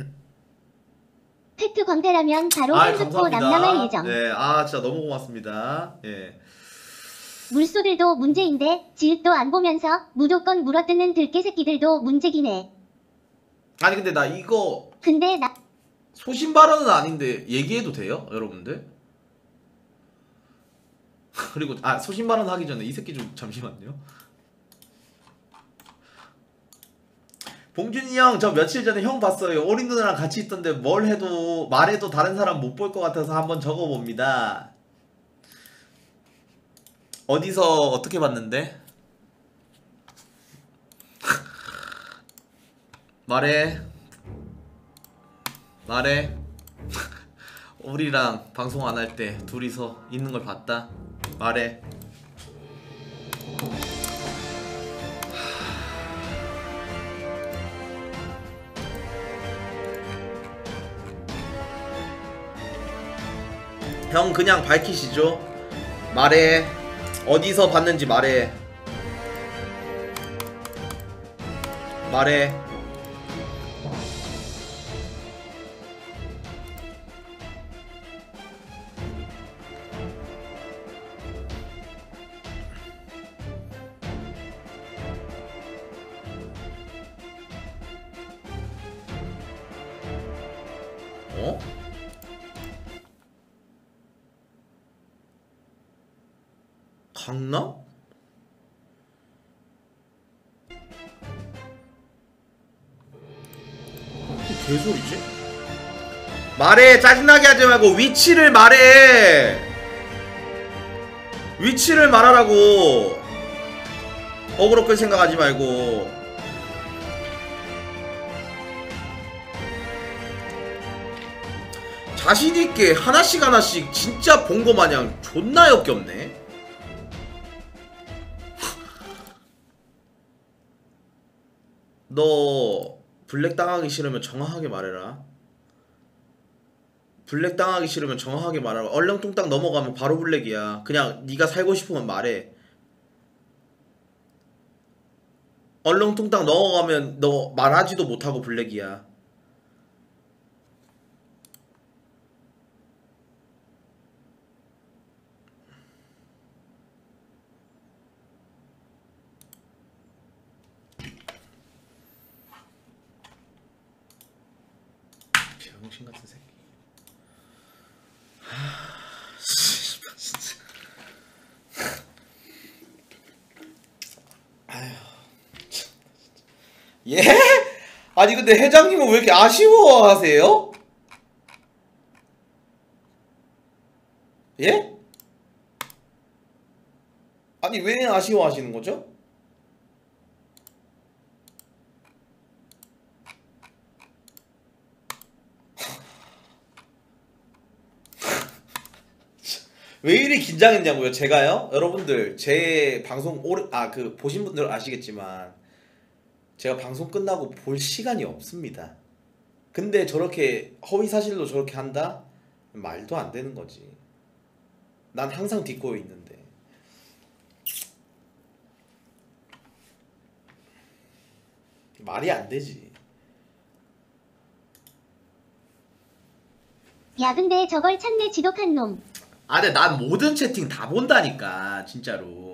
팩트 광대라면 바로 아 핸드폰 남남할 감사합니다. 예정. 네, 아 진짜 너무 고맙습니다. 예. 물소들도 문제인데 지읒도 안 보면서 무조건 물어뜯는 들깨새끼들도 문제기네. 아니 근데 나 이거 근데 나 소신 발언은 아닌데 얘기해도 돼요, 여러분들? 그리고 소신 발언 하기 전에 이 새끼 좀 잠시만요. 봉준이 형 저 며칠 전에 형 봤어요. 어린 누나랑 같이 있던데 뭘 해도 말해도 다른 사람 못 볼 것 같아서 한번 적어봅니다. 어디서 어떻게 봤는데? 말해. 우리랑 방송 안 할 때 둘이서 있는 걸 봤다. 말해. 형 그냥 밝히시죠. 말해. 어디서 봤는지 말해. 어? 강남? 개소리지? 말해. 짜증나게 하지 말고 위치를 말해. 위치를 말하라고. 어그로 끌 생각하지 말고. 자신있게 하나씩 진짜 본거 마냥 존나 역겹네. 너 블랙 당하기 싫으면 정확하게 말해라. 블랙 당하기 싫으면 정확하게 말하라. 얼렁뚱땅 넘어가면 바로 블랙이야. 그냥 네가 살고 싶으면 말해. 얼렁뚱땅 넘어가면 너 말하지도 못하고 블랙이야. 병신 같은 새끼. 씨발 진짜. 아휴. 예? 아니 근데 회장님은 왜 이렇게 아쉬워하세요? 예? 아니 왜 아쉬워하시는 거죠? 왜 이리 긴장했냐고요? 제가요? 여러분들 제 방송 보신 분들 아시겠지만 제가 방송 끝나고 볼 시간이 없습니다. 근데 저렇게 허위사실로 저렇게 한다? 말도 안 되는 거지. 난 항상 딛고 있는데. 말이 안 되지. 야 근데 저걸 찾네 지독한 놈. 근데 난 모든 채팅 다 본다니까 진짜로.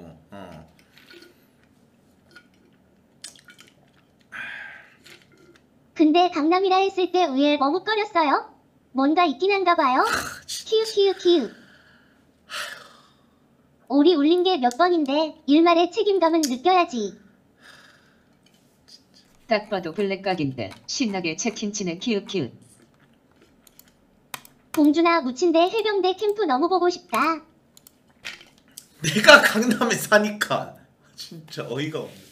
근데 강남이라 했을 때 의외 머뭇거렸어요? 뭔가 있긴 한가 봐요? 키읔. 오리 울린 게 몇 번인데 일말의 책임감은 느껴야지. 딱 봐도 블랙각인데 신나게 체킹치네 키읔. 봉준아 무친대 해병대 캠프 너무 보고 싶다. 내가 강남에 사니까 진짜 어이가 없네.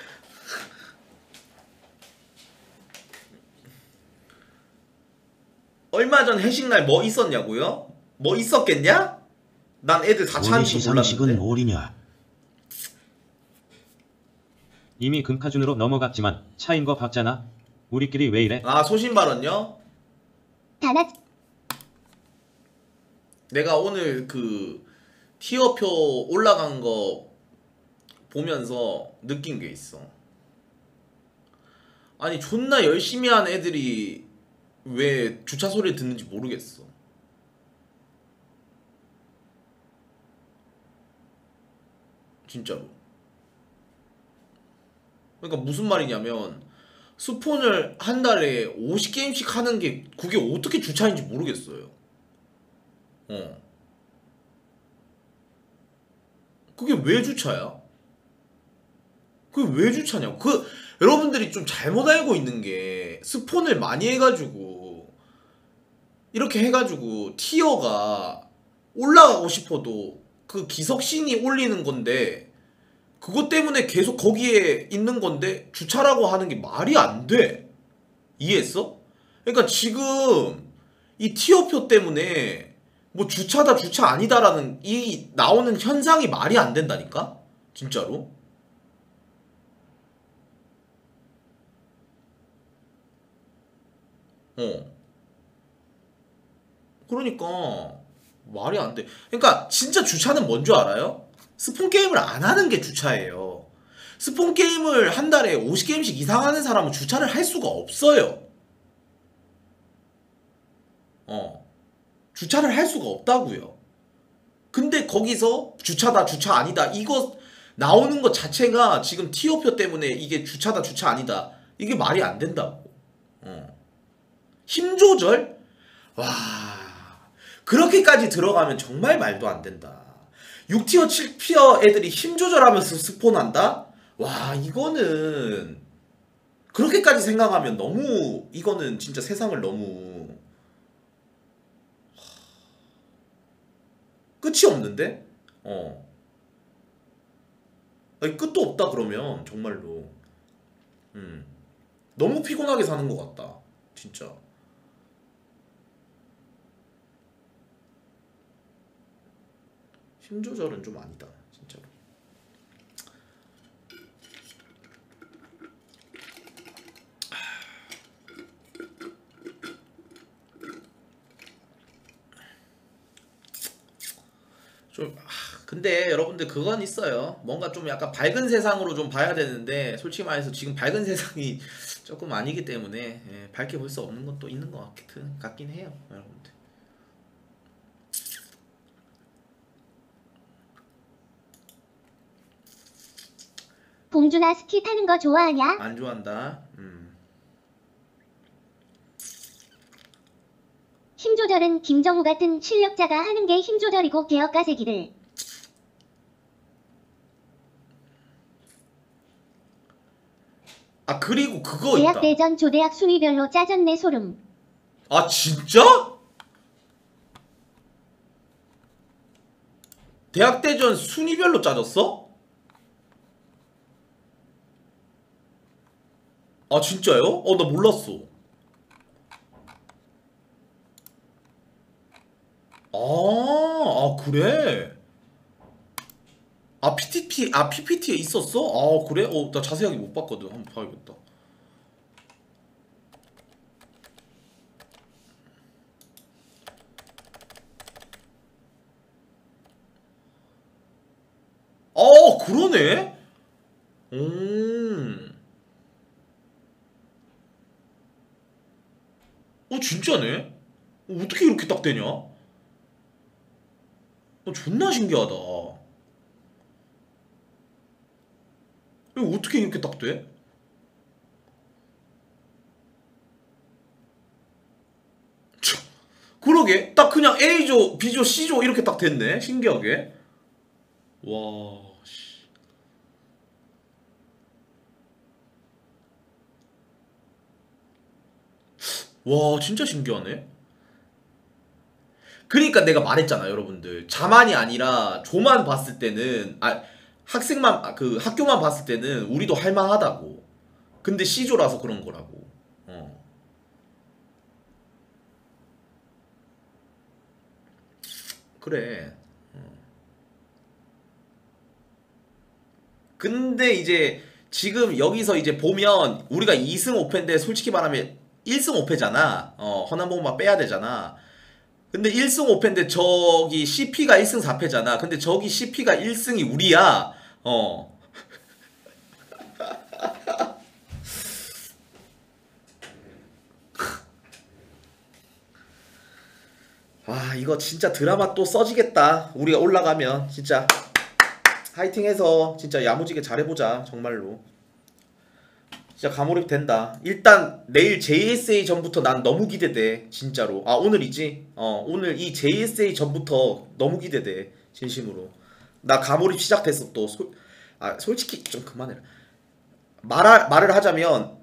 얼마 전 회식날 뭐 있었냐고요? 뭐 있었겠냐? 난 애들 다 차는 줄 시상식은 몰랐는데. 올이냐? 이미 금카준으로 넘어갔지만 차인 거 봤잖아. 우리끼리 왜 이래? 소신 발언요? 다나 내가 오늘 그 티어표 올라간 거 보면서 느낀 게 있어. 아니 존나 열심히 한 애들이 왜 주차 소리를 듣는지 모르겠어. 진짜로. 그러니까 무슨 말이냐면 스폰을 한 달에 50게임씩 하는 게 그게 어떻게 주차인지 모르겠어요. 그게 왜 주차야? 그게 왜 주차냐고. 여러분들이 좀 잘못 알고 있는 게 스폰을 많이 해가지고 이렇게 해가지고 티어가 올라가고 싶어도 그 기석신이 올리는 건데 그것 때문에 계속 거기에 있는 건데 주차라고 하는 게 말이 안 돼. 이해했어? 그러니까 지금 이 티어표 때문에 뭐 주차다 주차 아니다라는 이 나오는 현상이 말이 안 된다니까? 진짜로? 그러니까 말이 안 돼. 그러니까 진짜 주차는 뭔 줄 알아요? 스폰 게임을 안 하는 게 주차예요. 스폰 게임을 한 달에 50게임씩 이상 하는 사람은 주차를 할 수가 없어요. 주차를 할 수가 없다고요. 근데 거기서 주차다 주차 아니다 이거 나오는 것 자체가 지금 티어표 때문에 이게 주차다 주차 아니다 이게 말이 안 된다고. 힘 조절? 와, 그렇게까지 들어가면 정말 말도 안 된다. 6티어 7티어 애들이 힘 조절하면서 스폰한다? 와, 이거는 그렇게까지 생각하면 너무 이거는 진짜 세상을 너무 끝이 없는데? 아니, 끝도 없다 그러면 정말로 너무 피곤하게 사는 것 같다 진짜. 힘 조절은 좀 아니다 진짜로. 좀 근데 여러분들 그건 있어요. 뭔가 좀 약간 밝은 세상으로 좀 봐야 되는데 솔직히 말해서 지금 밝은 세상이 조금 아니기 때문에 밝게 볼 수 없는 것도 있는 것 같긴 해요 여러분들. 봉준아 스키 타는 거 좋아하냐? 안 좋아한다. 힘 조절은 김정우 같은 실력자가 하는 게 힘 조절이고 개혁가세기를. 아 그리고 그거 있다. 대학대전 조대학 순위별로 짜졌네 소름. 아 진짜? 대학대전 순위별로 짜졌어? 아 진짜요? 나 몰랐어. 그래? PPT에 있었어? 그래? 나 자세하게 못 봤거든. 한번 봐야겠다. 그러네? 진짜네? 어떻게 이렇게 딱 되냐? 존나 신기하다. 이거 어떻게 이렇게 딱 돼? 그러게 딱 그냥 A조, B조, C조 이렇게 딱 됐네. 신기하게. 와 씨. 와 진짜 신기하네. 그러니까 내가 말했잖아 여러분들. 자만이 아니라 조만 봤을 때는 학생만 학교만 봤을 때는 우리도 할만하다고. 근데 C조라서 그런 거라고. 그래. 근데 이제 지금 여기서 이제 보면 우리가 2승 5패인데 솔직히 말하면 1승 5패잖아. 허남봉만 빼야 되잖아. 근데 1승 5패인데 저기 CP가 1승 4패잖아. 근데 저기 CP가 1승이 우리야. 와 이거 진짜 드라마 또 써지겠다. 우리가 올라가면 진짜 화이팅해서 진짜 야무지게 잘해보자. 정말로 진짜 가몰입 된다. 일단 내일 JSA 전부터 난 너무 기대돼. 진짜로. 아 오늘이지? 오늘 이 JSA 전부터 너무 기대돼. 진심으로. 나 가몰입 시작됐어 또. 솔직히 좀 그만해라. 말을 하자면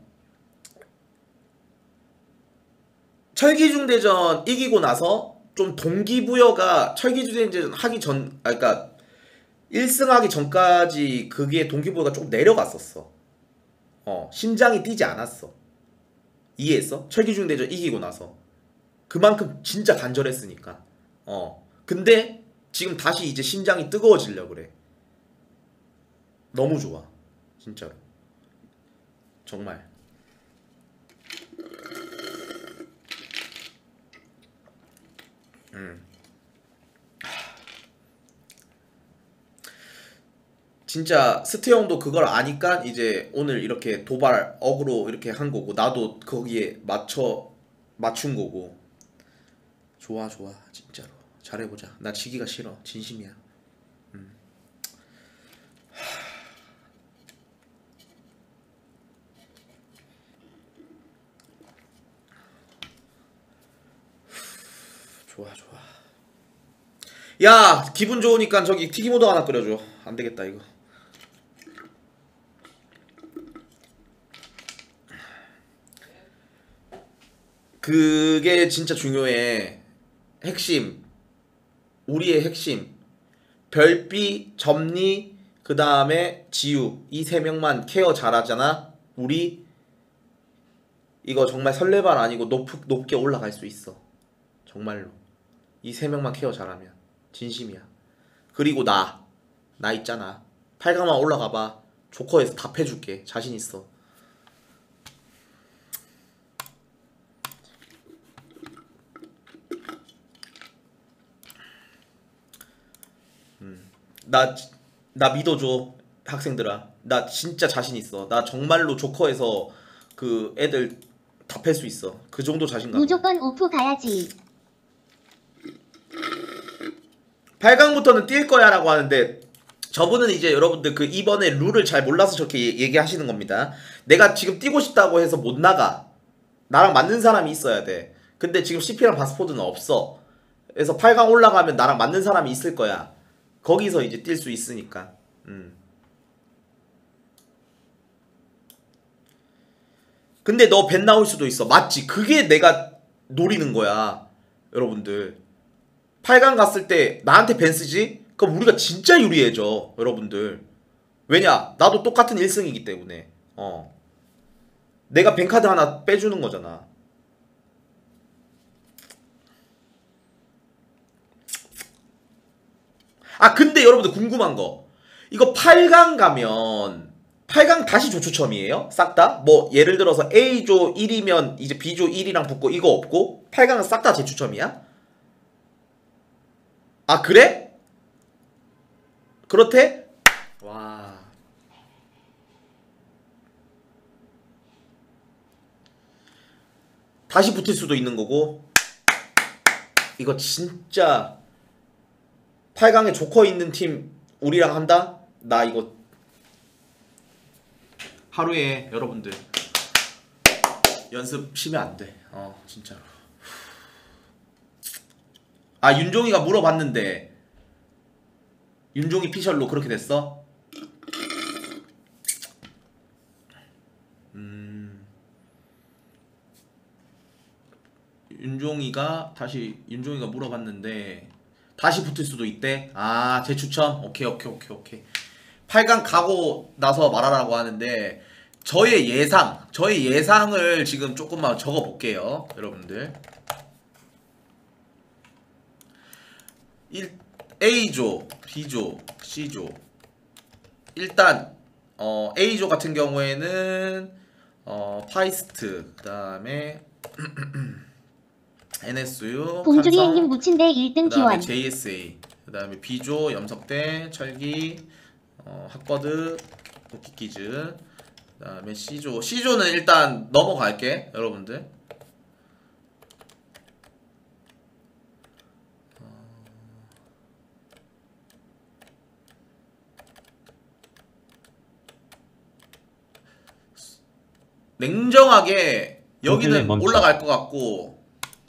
철기중대전 이기고 나서 좀 동기부여가 철기중대전 하기 전, 그러니까 1승 하기 전까지 그게 동기부여가 조금 내려갔었어. 심장이 뛰지 않았어. 이해했어? 철기중대전 이기고 나서 그만큼 진짜 간절했으니까. 근데 지금 다시 이제 심장이 뜨거워지려고 그래. 너무 좋아 진짜로. 정말. 진짜 스트 형도 그걸 아니까 이제 오늘 이렇게 도발 어그로 이렇게 한 거고, 나도 거기에 맞춘 거고. 좋아 진짜로 잘해보자. 나 지기가 싫어. 진심이야. 좋아. 야 기분 좋으니까 저기 튀김우동 하나 끓여줘. 안되겠다 이거. 그게 진짜 중요해. 핵심. 우리의 핵심. 별비, 점리, 그 다음에 지우. 이 세 명만 케어 잘하잖아. 우리 이거 정말 설레발 아니고 높게 올라갈 수 있어. 정말로. 이 세 명만 케어 잘하면. 진심이야. 그리고 나 있잖아. 8강만 올라가봐. 조커에서 답해줄게. 자신 있어. 나 믿어줘 학생들아. 나 진짜 자신 있어. 나 정말로 조커에서 그 애들 다 팰 수 있어. 그 정도 자신감. 무조건 오프 가야지. 8강부터는 뛸 거야 라고 하는데, 저분은 이제 여러분들 그 이번에 룰을 잘 몰라서 저렇게 얘기하시는 겁니다. 내가 지금 뛰고 싶다고 해서 못 나가. 나랑 맞는 사람이 있어야 돼. 근데 지금 CP랑 바스포드는 없어. 그래서 8강 올라가면 나랑 맞는 사람이 있을 거야. 거기서 이제 뛸 수 있으니까. 근데 너 벤 나올 수도 있어. 맞지? 그게 내가 노리는 거야. 여러분들 8강 갔을 때 나한테 벤 쓰지? 그럼 우리가 진짜 유리해져. 여러분들. 왜냐? 나도 똑같은 1승이기 때문에. 내가 벤카드 하나 빼주는 거잖아. 근데 여러분들 궁금한 거, 이거 8강 가면 8강 다시 조추첨이에요? 싹 다? 뭐 예를 들어서 A조 1이면 이제 B조 1이랑 붙고 이거 없고 8강은 싹 다 재추첨이야? 그래? 그렇대? 와. 다시 붙을 수도 있는 거고. 이거 진짜 8강에 조커 있는 팀 우리랑 한다? 나 이거 하루에 여러분들 연습 쉬면 안 돼. 진짜로. 윤종이가 물어봤는데 윤종이 피셜로 그렇게 됐어? 윤종이가 물어봤는데 다시 붙을 수도 있대. 재추첨? 오케이. 8강 가고 나서 말하라고 하는데, 저의 예상을 지금 조금만 적어볼게요 여러분들. A조, B조, C조. 일단 A조 같은 경우에는 파이스트, 그 다음에 NSU, 봉준이 삼성, 형님 묻힌대 1등 그 다음에 기원. JSA, 그 다음에 B조, 염석대, 철기, 학버드, 도끼키즈, 그 다음에 C조는 일단 넘어갈게 여러분들. 냉정하게 여기는 멈춰. 올라갈 것 같고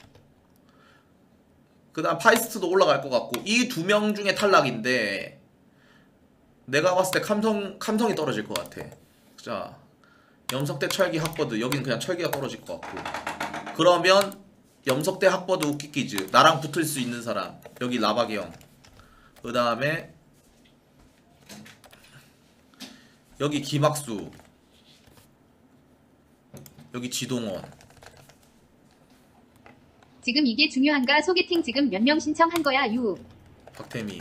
그 다음 파이스트도 올라갈 것 같고 이 두 명 중에 탈락인데 내가 봤을 때 감성이 떨어질 것 같아. 자, 염석대 철기 학버드 여기는 그냥 철기가 떨어질 것 같고 그러면 염석대 학버드 웃기키즈 나랑 붙을 수 있는 사람 여기 라바기 형 그 다음에 여기 김학수 여기 지동원 지금 이게 중요한가? 소개팅 지금 몇 명 신청한 거야? 유. 박태민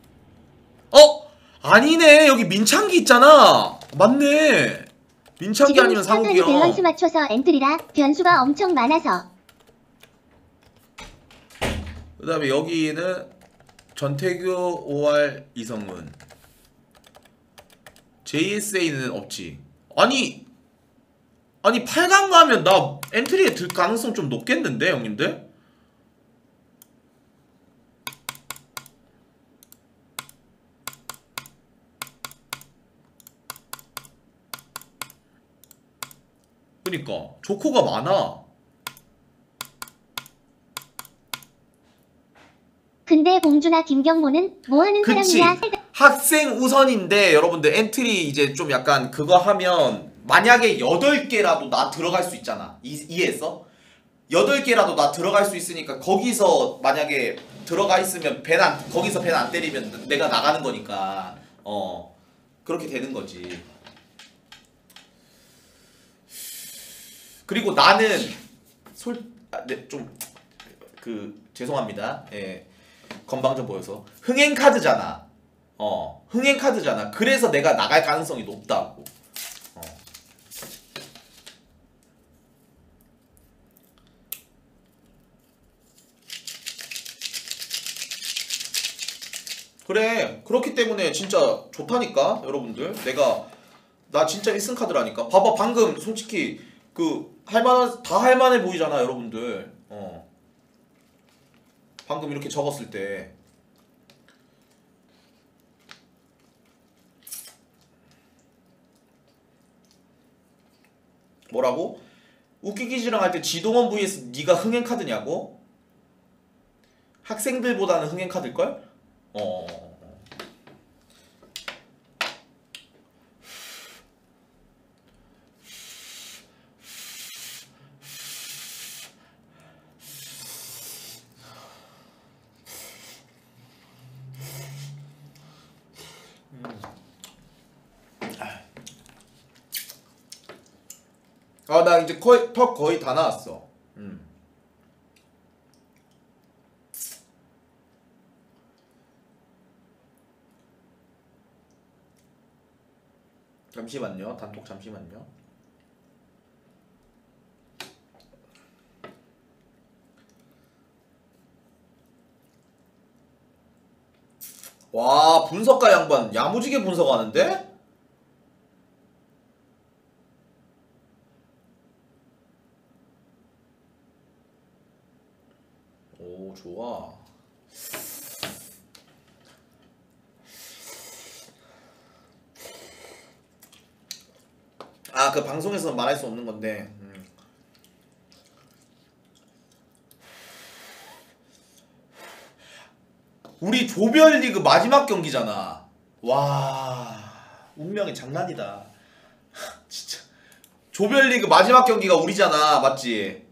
아니네 여기 민창기 있잖아. 맞네 민창기 지금 아니면 상욱이 스타까지 밸런스 형. 맞춰서 엔트리라 변수가 엄청 많아서 그 다음에 여기는 전태규, OR, 이성은 JSA는 없지. 아니 8강 가면 나 엔트리에 들 가능성 좀 높겠는데 형님들? 그니까 조커가 많아. 근데 봉준아 김경모는 뭐 하는 그치 사람이야? 학생 우선인데 여러분들 엔트리 이제 좀 약간 그거 하면 만약에 8개라도 나 들어갈 수 있잖아. 이해했어? 8개라도 나 들어갈 수 있으니까 거기서 만약에 들어가 있으면 거기서 밴 안 때리면 내가 나가는 거니까 그렇게 되는 거지. 그리고 나는 죄송합니다. 예. 건방 좀 보여서 흥행 카드잖아. 흥행 카드잖아. 그래서 내가 나갈 가능성이 높다고. 그래 그렇기 때문에 진짜 좋다니까 여러분들. 나 진짜 1승 카드라니까. 봐봐 방금 솔직히 다 할만해 보이잖아 여러분들. 방금 이렇게 적었을 때 뭐라고? 웃기기지랑 할 때 지동원 vs 네가 흥행 카드냐고? 학생들보다는 흥행 카드일걸? 나 이제 턱 거의 다 나왔어. 잠시만요. 단톡 잠시만요. 와 분석가 양반 야무지게 분석하는데? 오 좋아. 그 방송에서 말할 수 없는 건데 우리 조별리그 마지막 경기잖아. 와 운명이 장난이다. 진짜 조별리그 마지막 경기가 우리잖아. 맞지?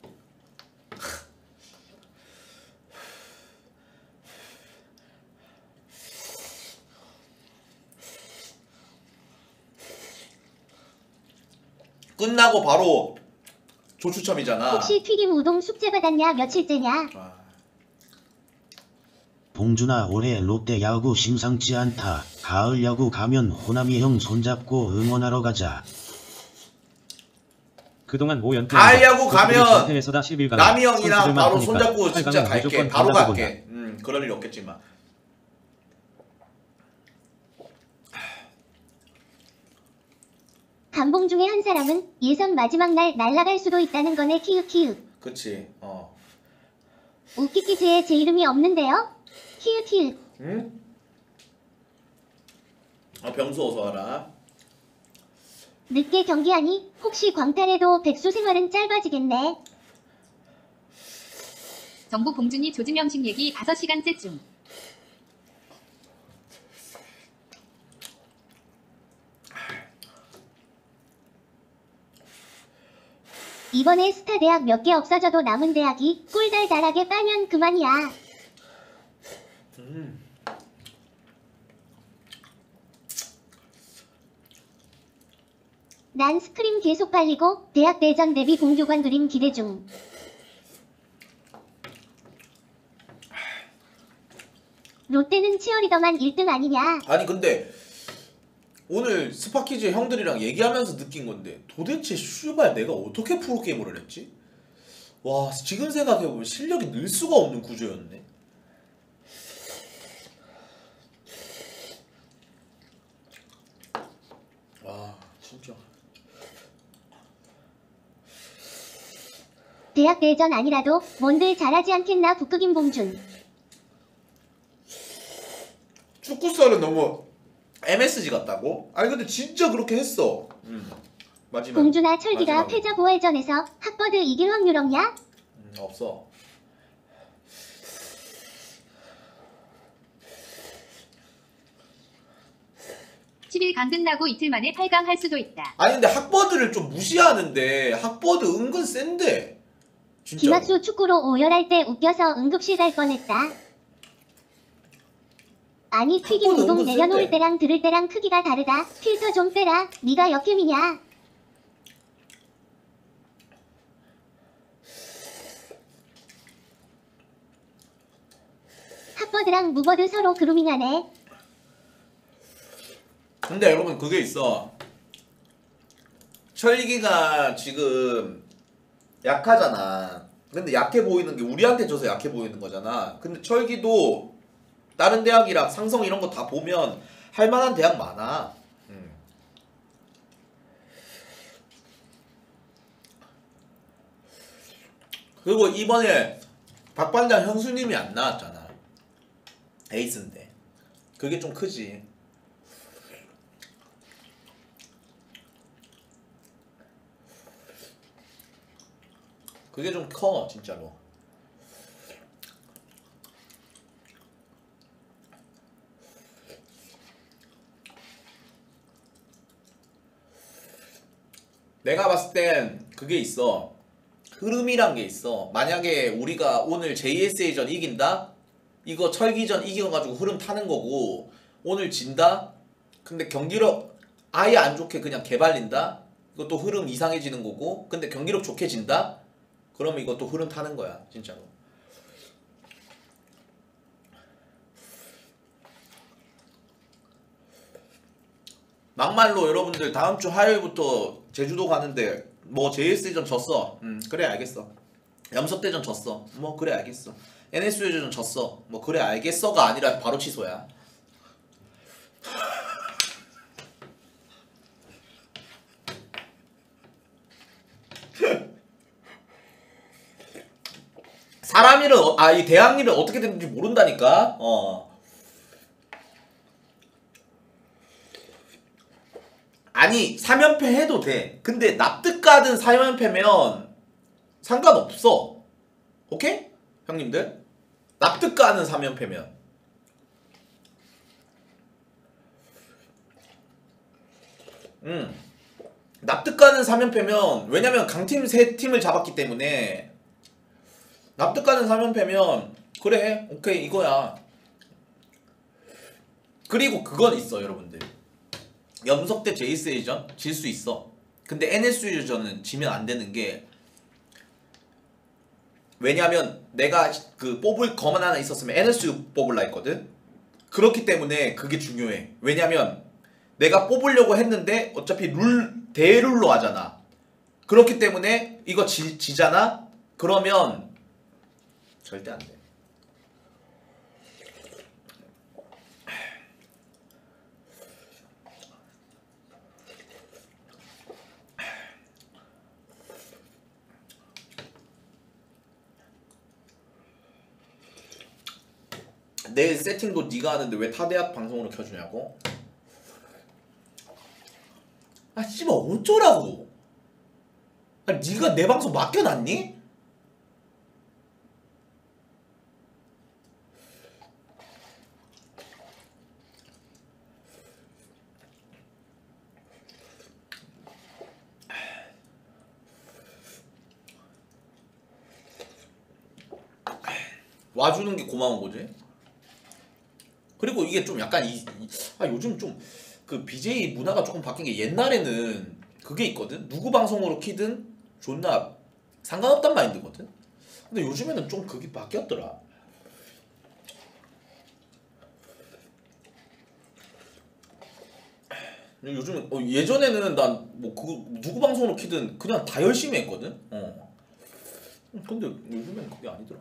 끝나고 바로 조추첨이잖아. 혹시 튀김 우동 숙제 받았냐? 며칠째냐? 봉준아 올해 롯데 야구 심상치 않다. 가을 야구 가면 호남이 형 손잡고 응원하러 가자. 그동안 모 연패 가을 야구 가면 연패에서다 11강 남이 형이랑 바로 손잡고 진짜 갈게. 바로 갈게. 그럴 일 없겠지만. 감봉 중에 한 사람은 예선 마지막 날 날아갈 수도 있다는 거네. 키읔키읔. 그치. 웃기키즈에 제 이름이 없는데요? 키읔키읔. 응? 병수 어서 와라. 늦게 경기하니 혹시 광탈해도 백수 생활은 짧아지겠네. 정부 봉준이 조지명식 얘기 5시간째 중. 이번에 스타 대학 몇 개 없어져도 남은 대학이 꿀달달하게 빨면 그만이야. 난 스크림 계속 빨리고 대학 대전 대비 공교관 그림 기대 중. 롯데는 치어리더만 1등 아니냐. 아니 근데 오늘 스파키즈 형들이랑 얘기하면서 느낀 건데 도대체 슈발 내가 어떻게 프로게이머를 했지? 와 지금 생각해보면 실력이 늘 수가 없는 구조였네. 와 진짜 대학 대전 아니라도 뭔들 잘하지 않겠나 북극인 봉준. 축구썰은 너무 MSG 같다고? 아니 근데 진짜 그렇게 했어. 마지막 봉준아 철기가 마지막에. 패자 부활전에서 핫버드 이길 확률 없냐? 없어. (11강) 끝나고 이틀 만에 8강 할 수도 있다. 아니 근데 학버드를 좀 무시하는데 학버드 은근 센데 진짜. 김학수 축구로 오열할 때 웃겨서 응급실 갈 뻔했다. 아니 튀김 학버드 우동 은근 내려놓을 센데. 때랑 들을 때랑 크기가 다르다. 필터 좀 빼라. 네가 역캠이냐? 핫버드랑 무버드 서로 그루밍하네. 근데 여러분 그게 있어. 철기가 지금 약하잖아. 근데 약해 보이는 게 우리한테 져서 약해 보이는 거잖아. 근데 철기도 다른 대학이랑 상성 이런 거 다 보면 할만한 대학 많아. 그리고 이번에 박반장 형수님이 안 나왔잖아. 에이스인데 그게 좀 크지. 그게 좀 커 진짜로. 내가 봤을 땐 그게 있어. 흐름이란 게 있어. 만약에 우리가 오늘 JSA전 이긴다? 이거 철기전 이겨가지고 흐름 타는 거고, 오늘 진다? 근데 경기력 아예 안 좋게 그냥 개발린다? 이것도 흐름 이상해지는 거고, 근데 경기력 좋게 진다? 그러면 이것도 흐름 타는 거야 진짜로. 막말로 여러분들 다음 주 화요일부터 제주도 가는데 뭐 JS대전 졌어. 그래 알겠어. 염석대전 졌어. 뭐 그래 알겠어. NSU대전 졌어. 뭐 그래 알겠어가 아니라 바로 취소야. 사람 일은 이 대학 일은 어떻게 되는지 모른다니까. 아니 3연패 해도 돼. 근데 납득가든 3연패면 상관없어. 오케이? 형님들? 납득가는 3연패면. 납득가는 3연패면, 왜냐면 강팀 3팀을 잡았기 때문에 납득가는 3연패면 그래 오케이 이거야. 그리고 그건 있어 여러분들. 염석대 JSA전 질 수 있어. 근데 NSU전은 지면 안 되는 게, 왜냐면 내가 그 뽑을 거만 하나 있었으면 NSU 뽑을라 했거든. 그렇기 때문에 그게 중요해. 왜냐면 내가 뽑으려고 했는데 어차피 룰 대룰로 하잖아. 그렇기 때문에 이거 지잖아? 그러면 절대 안 돼. 내일 세팅도 네가 하는데 왜 타대학 방송으로 켜주냐고? 아 씨발 어쩌라고? 아 네가 내 방송 맡겨놨니? 와주는 게 고마운 거지. 그리고 이게 좀 약간 요즘 좀 그 BJ 문화가 조금 바뀐 게 옛날에는 그게 있거든. 누구 방송으로 키든 존나 상관없단 마인드거든. 근데 요즘에는 좀 그게 바뀌었더라. 요즘은 예전에는 난 뭐 그거 누구 방송으로 키든 그냥 다 열심히 했거든. 근데 요즘엔 그게 아니더라.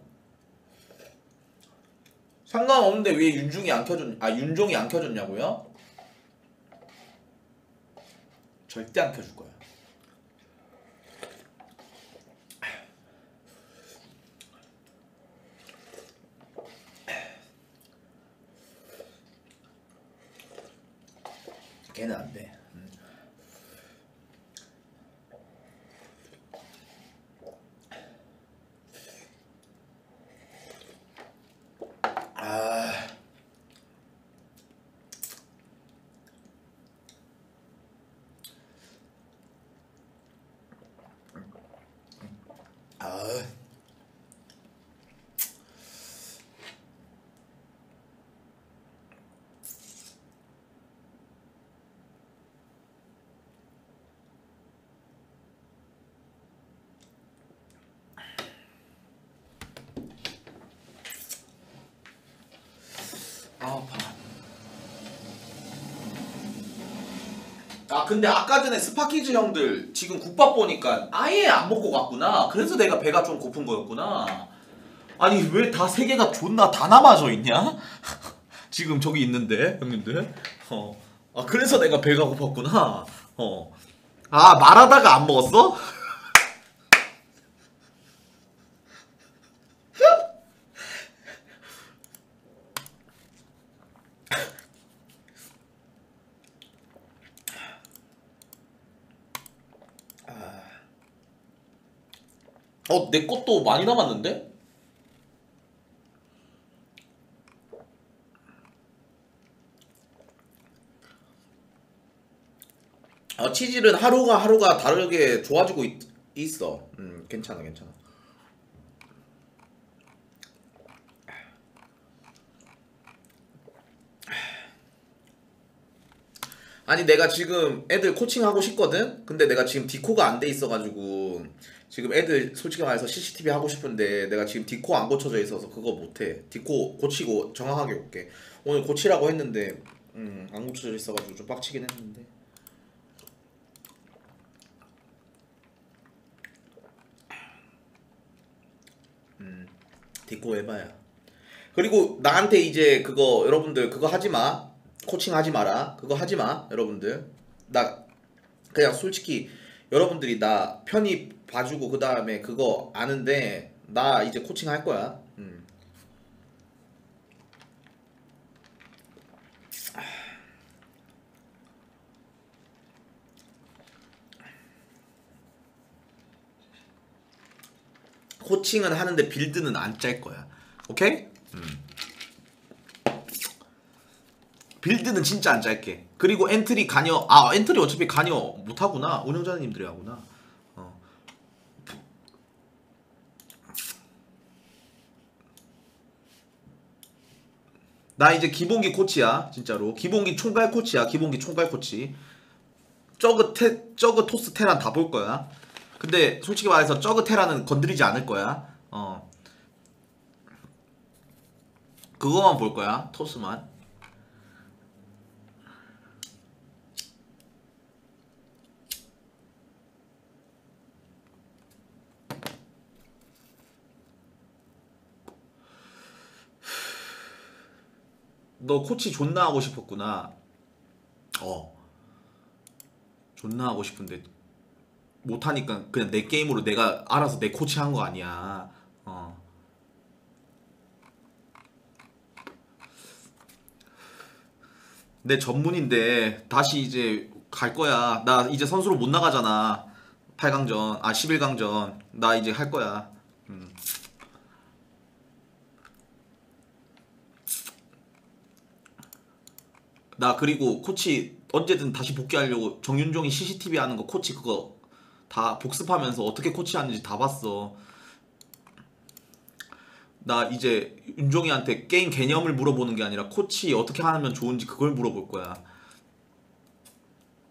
상관없는데 왜 윤종이 안 켜졌냐고요? 절대 안 켜줄 거야. 걔는 안 돼. 근데 아까 전에 스파키즈 형들 지금 국밥 보니까 아예 안 먹고 갔구나. 그래서 내가 배가 좀 고픈 거였구나. 아니 왜 다 세 개가 존나 다 남아져 있냐? 지금 저기 있는데 형님들. 그래서 내가 배가 고팠구나. 말하다가 안 먹었어? 내 것도 많이 남았는데? 치질은 하루가 다르게 좋아지고 있어. 괜찮아. 아니 내가 지금 애들 코칭하고 싶거든? 근데 내가 지금 디코가 안 돼 있어가지고 지금 애들 솔직히 말해서 CCTV 하고 싶은데 내가 지금 디코 안 고쳐져 있어서 그거 못해. 디코 고치고 정확하게 올게. 오늘 고치라고 했는데 안 고쳐져 있어가지고 좀 빡치긴 했는데. 디코 해봐야. 그리고 나한테 이제 그거 여러분들 그거 하지마. 코칭 하지 마라. 그거 하지마 여러분들. 나 그냥 솔직히 여러분들이 나 편히 봐주고 그 다음에 그거 아는데 나 이제 코칭 할 거야. 코칭은 하는데 빌드는 안 짤 거야. 오케이? 빌드는 진짜 안 짤게. 그리고 엔트리 관여. 엔트리 어차피 관여 못하구나. 운영자님들이 하구나. 나 이제 기본기 코치야. 진짜로 기본기 총괄 코치야. 기본기 총괄 코치. 저그 토스 테란 다 볼 거야. 근데 솔직히 말해서 저그 테란은 건드리지 않을 거야. 그거만 볼 거야. 토스만. 너 코치 존나 하고 싶었구나. 존나 하고 싶은데 못하니까 그냥 내 게임으로 내가 알아서 내 코치 한 거 아니야. 내 전문인데 다시 이제 갈 거야. 나 이제 선수로 못 나가잖아. 8강전, 11강전. 나 이제 할 거야. 나 그리고 코치 언제든 다시 복귀하려고 정윤종이 CCTV 하는 거 코치 그거 다 복습하면서 어떻게 코치하는지 다 봤어. 나 이제 윤종이한테 게임 개념을 물어보는 게 아니라 코치 어떻게 하면 좋은지 그걸 물어볼 거야.